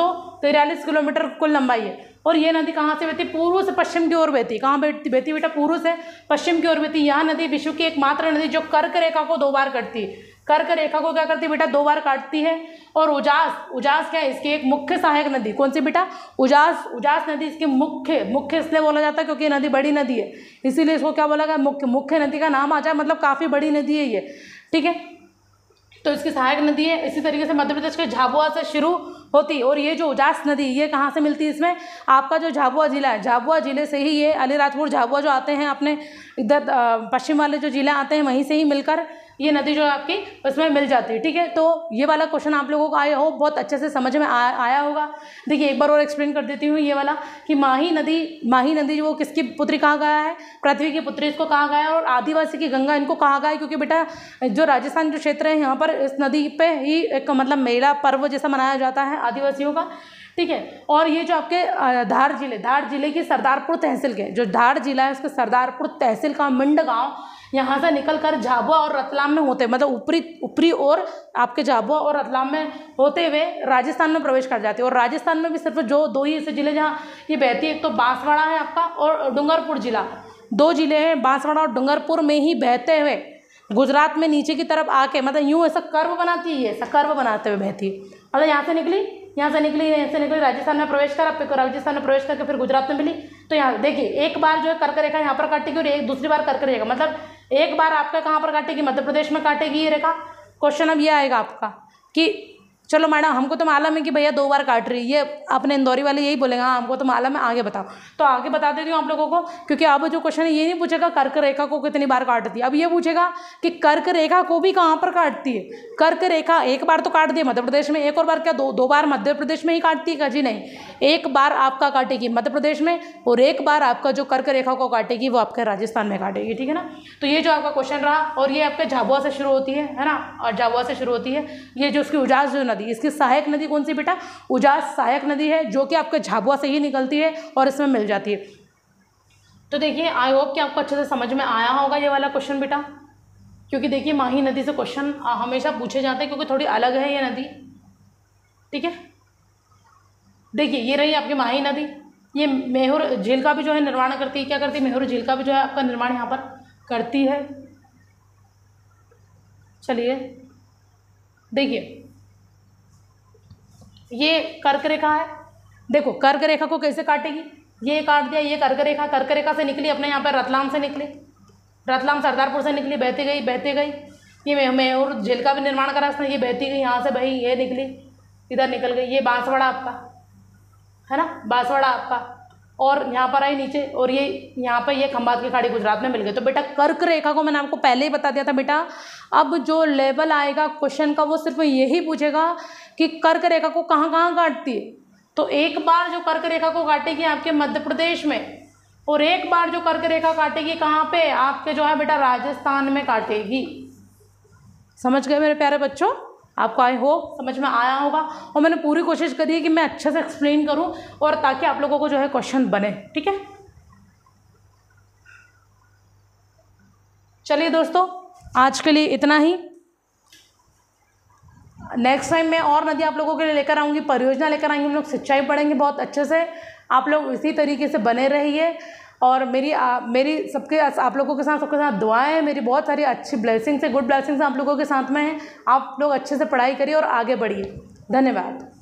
543 किलोमीटर कुल लंबाई है। और ये नदी कहाँ से बहती? पूर्व से पश्चिम की ओर बहती। कहाँ बहती बेटा? पूर्व से पश्चिम की ओर बहती। यह नदी विश्व की एकमात्र नदी जो कर्क रेखा को 2 बार कटती है। कर्क रेखा को क्या करती है बेटा? 2 बार काटती है। और उजास क्या है इसकी? एक मुख्य सहायक नदी। कौन सी बेटा? उजास नदी इसकी मुख्य इसलिए बोला जाता है क्योंकि ये नदी बड़ी नदी है, इसीलिए इसको क्या बोला गया? मुख्य नदी का नाम आ जाए, मतलब काफ़ी बड़ी नदी है ये, ठीक है। तो इसकी सहायक नदी है। इसी तरीके से मध्य प्रदेश के झाबुआ से शुरू होती है, और ये जो उजास नदी ये कहाँ से मिलती है? इसमें आपका जो झाबुआ जिला है, झाबुआ जिले से ही ये अलीराजपुर झाबुआ जो आते हैं अपने इधर पश्चिम वाले जो जिले आते हैं, वहीं से ही मिलकर ये नदी जो है आपकी उसमें मिल जाती है, ठीक है। तो ये वाला क्वेश्चन आप लोगों को आया हो, बहुत अच्छे से समझ में आया होगा। देखिए एक बार और एक्सप्लेन कर देती हूँ ये वाला, कि माही नदी वो किसकी पुत्री कहा गया है? पृथ्वी की पुत्री इसको कहा गया है। और आदिवासी की गंगा इनको कहा गया है क्योंकि बेटा जो राजस्थान जो क्षेत्र है यहाँ पर इस नदी पे ही एक मतलब मेला पर्व जैसा मनाया जाता है आदिवासियों का, ठीक है। और ये जो आपके धार जिले की सरदारपुर तहसील के, जो धार जिला है उसके सरदारपुर तहसील का मिंड गांव, यहाँ से निकलकर झाबुआ और रतलाम में होते, मतलब ऊपरी और आपके झाबुआ और रतलाम में होते हुए राजस्थान में प्रवेश कर जाती है। और राजस्थान में भी सिर्फ जो 2 ही ऐसे जिले जहाँ ये बहती है, एक तो बांसवाड़ा है आपका और डूंगरपुर जिला, 2 जिले हैं बांसवाड़ा और डूंगरपुर में ही बहते हुए गुजरात में नीचे की तरफ आके, मतलब यूँ ऐसा कर्व बनाती है, ऐसा कर्व बनाते हुए बहती है। मतलब यहाँ से निकली राजस्थान में प्रवेश करा, फिर राजस्थान में प्रवेश करके फिर गुजरात में मिली। तो यहाँ देखिए एक बार जो है कर्क रेखा यहाँ पर काटेगी और एक दूसरी बार कर्क रेखा, मतलब एक बार आपका कहाँ पर काटेगी? मध्य प्रदेश में काटेगी ये रेखा। क्वेश्चन अब ये आएगा आपका कि चलो मैडम हमको तो मालूम है कि भैया 2 बार काट रही है, ये अपने इंदौरी वाले यही बोलेंगे हाँ हमको तो मालूम है, आगे बताओ। तो आगे बता देती हूँ आप लोगों को, क्योंकि अब जो क्वेश्चन है ये नहीं पूछेगा कर्क रेखा को कितनी बार काटती है, अब ये पूछेगा कि कर्क रेखा को भी कहाँ पर काटती है। कर्क रेखा एक बार तो काट दी मध्य प्रदेश में, एक और बार क्या? 2 बार मध्य प्रदेश में ही काटती है? जी नहीं, एक बार आपका काटेगी मध्य प्रदेश में, और एक बार आपका जो कर्क रेखा को काटेगी वो आपके राजस्थान में काटेगी, ठीक है ना। तो ये जो आपका क्वेश्चन रहा, और ये आपके झाबुआ से शुरू होती है ना, और झाबुआ से शुरू होती है ये जो उसकी उजास जो नदी, इसकी सहायक नदी कौन सी बेटा? उजास सहायक नदी है, जो कि आपके झाबुआ से ही निकलती है और इसमें मिल जाती है। तो देखिए आई होप कि आपको अच्छे से समझ में आया होगा ये वाला क्वेश्चन बेटा, क्योंकि देखिए माही नदी से क्वेश्चन हमेशा पूछे जाते हैं क्योंकि थोड़ी अलग है ये नदी, ठीक है। देखिए ये रही आपकी माही नदी, ये मेहुर झील का भी जो है निर्माण करती है। क्या करती है? मेहुर झील का भी जो है आपका निर्माण यहाँ पर करती है। चलिए देखिए ये कर्क रेखा है, देखो कर्क रेखा को कैसे काटेगी? ये काट दिया, ये कर्क रेखा से निकली अपने यहाँ पर रतलाम से निकली, रतलाम सरदारपुर से निकली, बहती गई। ये मेहुर झील का भी निर्माण करा इसने, ये बहती गई यहाँ से, भाई ये निकली इधर निकल गई, ये बांसवाड़ा आपका है ना, बांसवाड़ा आपका, और यहाँ पर आई नीचे, और ये यहाँ पर ये खंबात की खाड़ी गुजरात में मिल गए। तो बेटा कर्क रेखा को मैंने आपको पहले ही बता दिया था बेटा, अब जो लेवल आएगा क्वेश्चन का वो सिर्फ यही पूछेगा कि कर्क रेखा को कहाँ कहाँ काटती है। तो एक बार जो कर्क रेखा को काटेगी आपके मध्य प्रदेश में, और एक बार जो कर्क रेखा काटेगी कहाँ पे, आपके जो है बेटा राजस्थान में काटेगी। समझ गए मेरे प्यारे बच्चों? आपको आई होप समझ में आया होगा, और मैंने पूरी कोशिश करी है कि मैं अच्छे से एक्सप्लेन करूं, और ताकि आप लोगों को जो है क्वेश्चन बने। ठीक है, चलिए दोस्तों, आज के लिए इतना ही। नेक्स्ट टाइम मैं और नदी आप लोगों के लिए लेकर आऊँगी, परियोजना लेकर आएंगे, हम लोग सिंचाई पढ़ेंगे बहुत अच्छे से। आप लोग इसी तरीके से बने रहिए, और मेरी आप लोगों के साथ सबके साथ दुआएं हैं, मेरी बहुत सारी अच्छी ब्लेसिंग्स है, गुड ब्लेसिंग्स आप लोगों के साथ में हैं। आप लोग अच्छे से पढ़ाई करिए और आगे बढ़िए। धन्यवाद।